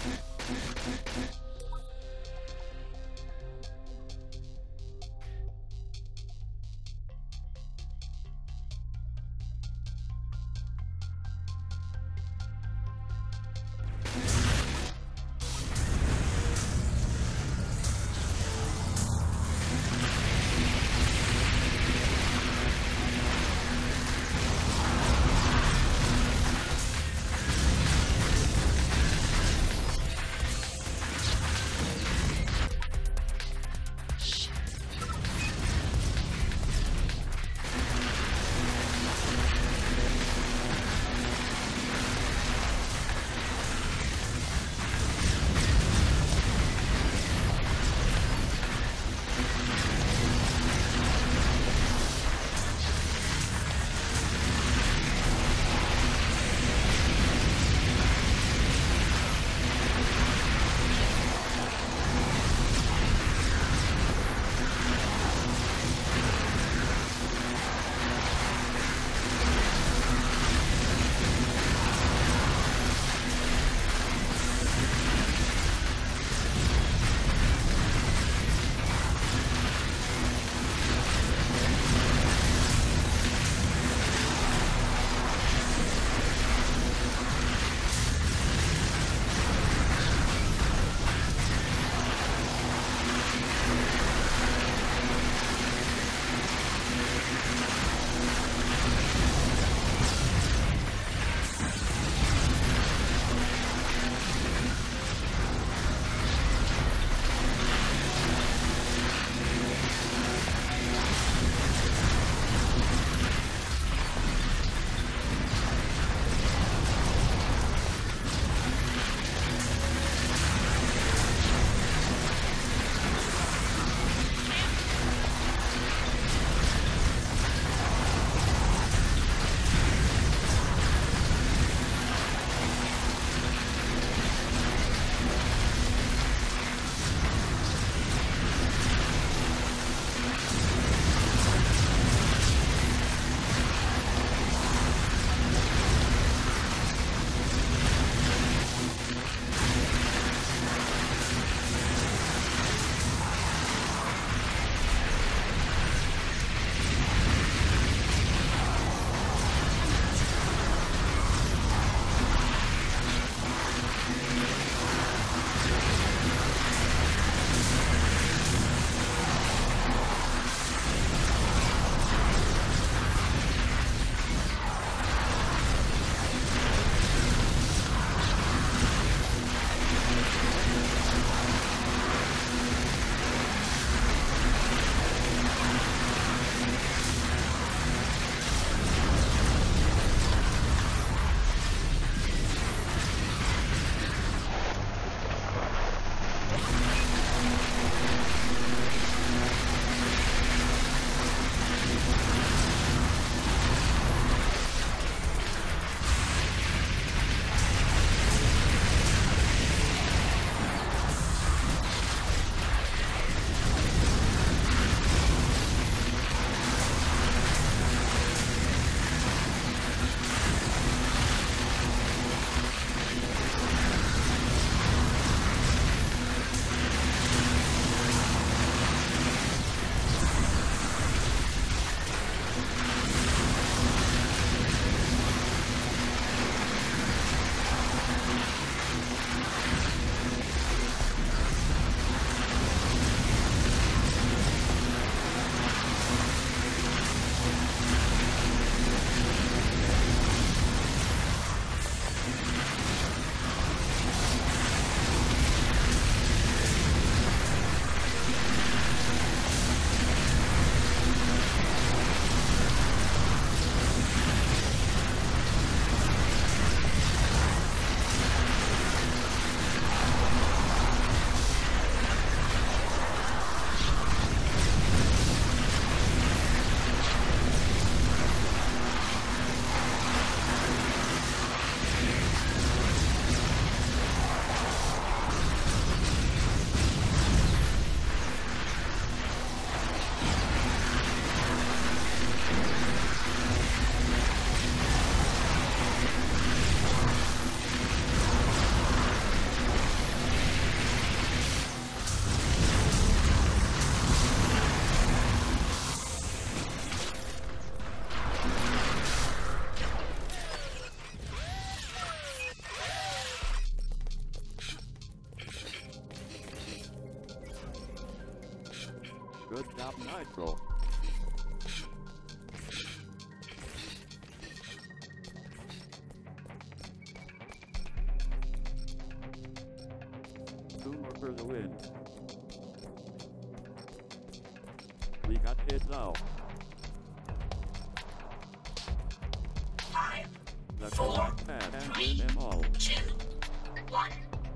OmegaNitro. Two more for the win. We got hit now. Five, Let's four, go back pad and three, win them all. two, one.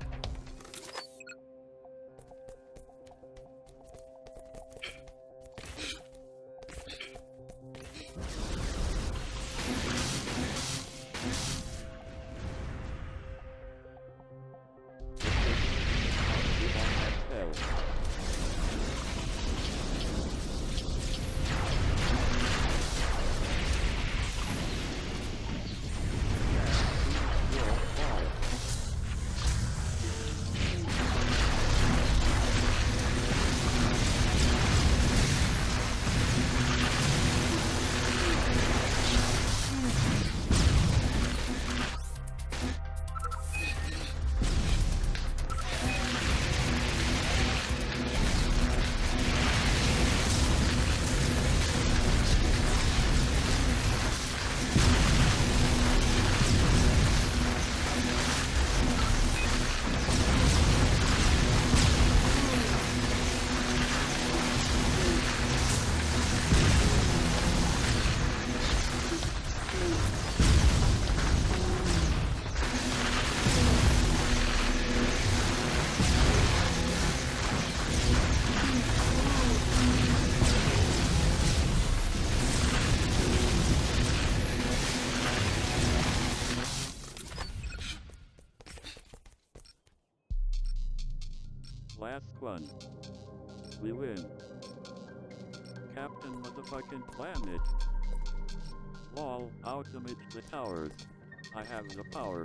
Last one. We win. Captain motherfucking planet. Lol, ultimate the towers. I have the power.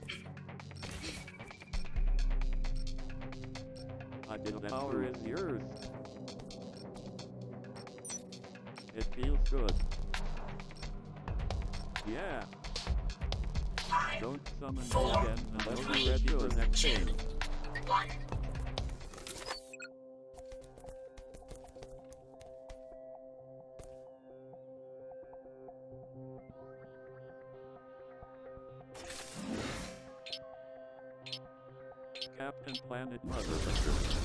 I did the power is yours. It feels good. Yeah. Five, Don't summon me four, again unless three, you're ready for the next two, game. one. Captain Planet Motherfucker.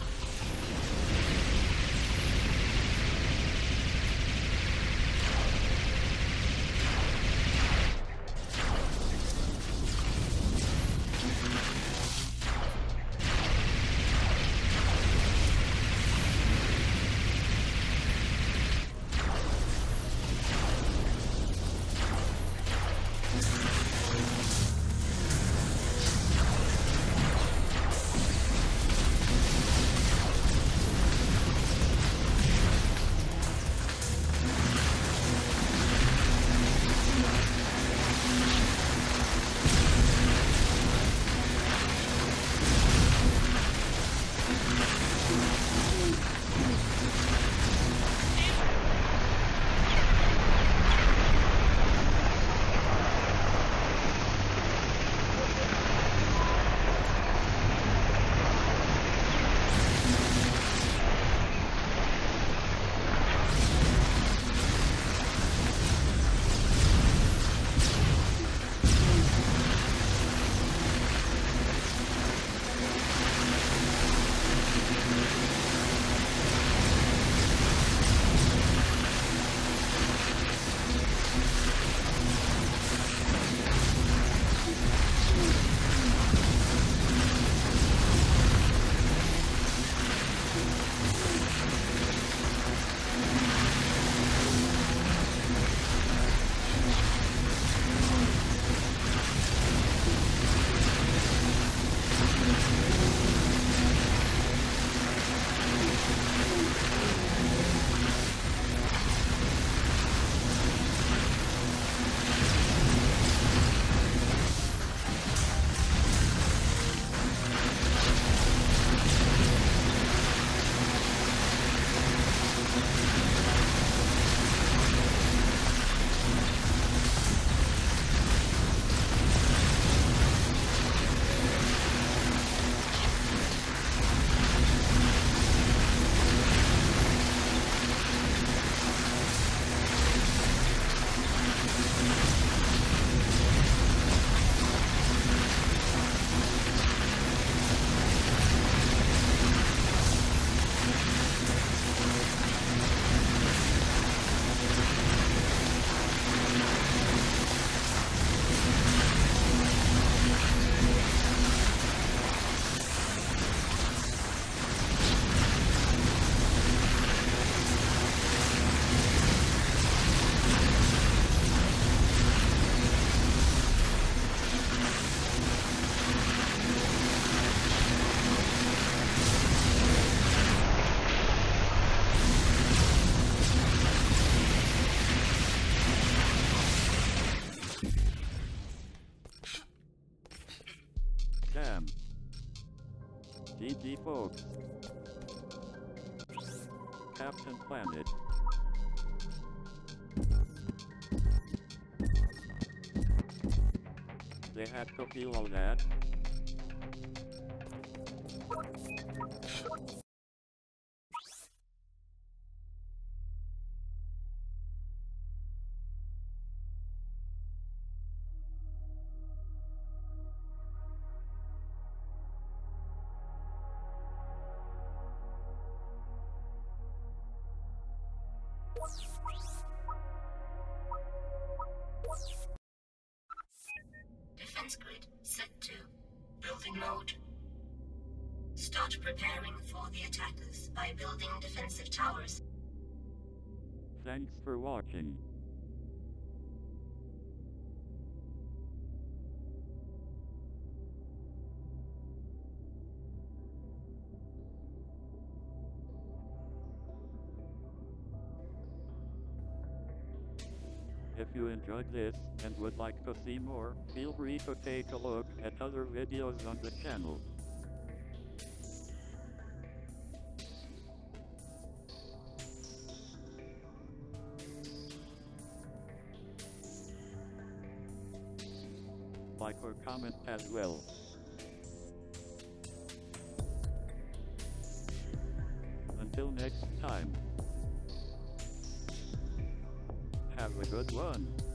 G G folks. Captain Planet. They had to feel all that. Defense grid set to building mode. Start preparing for the attackers by building defensive towers. Thanks for watching. If you enjoyed this and would like to see more, feel free to take a look at other videos on the channel. Like or comment as well. Until next time. Have a good one.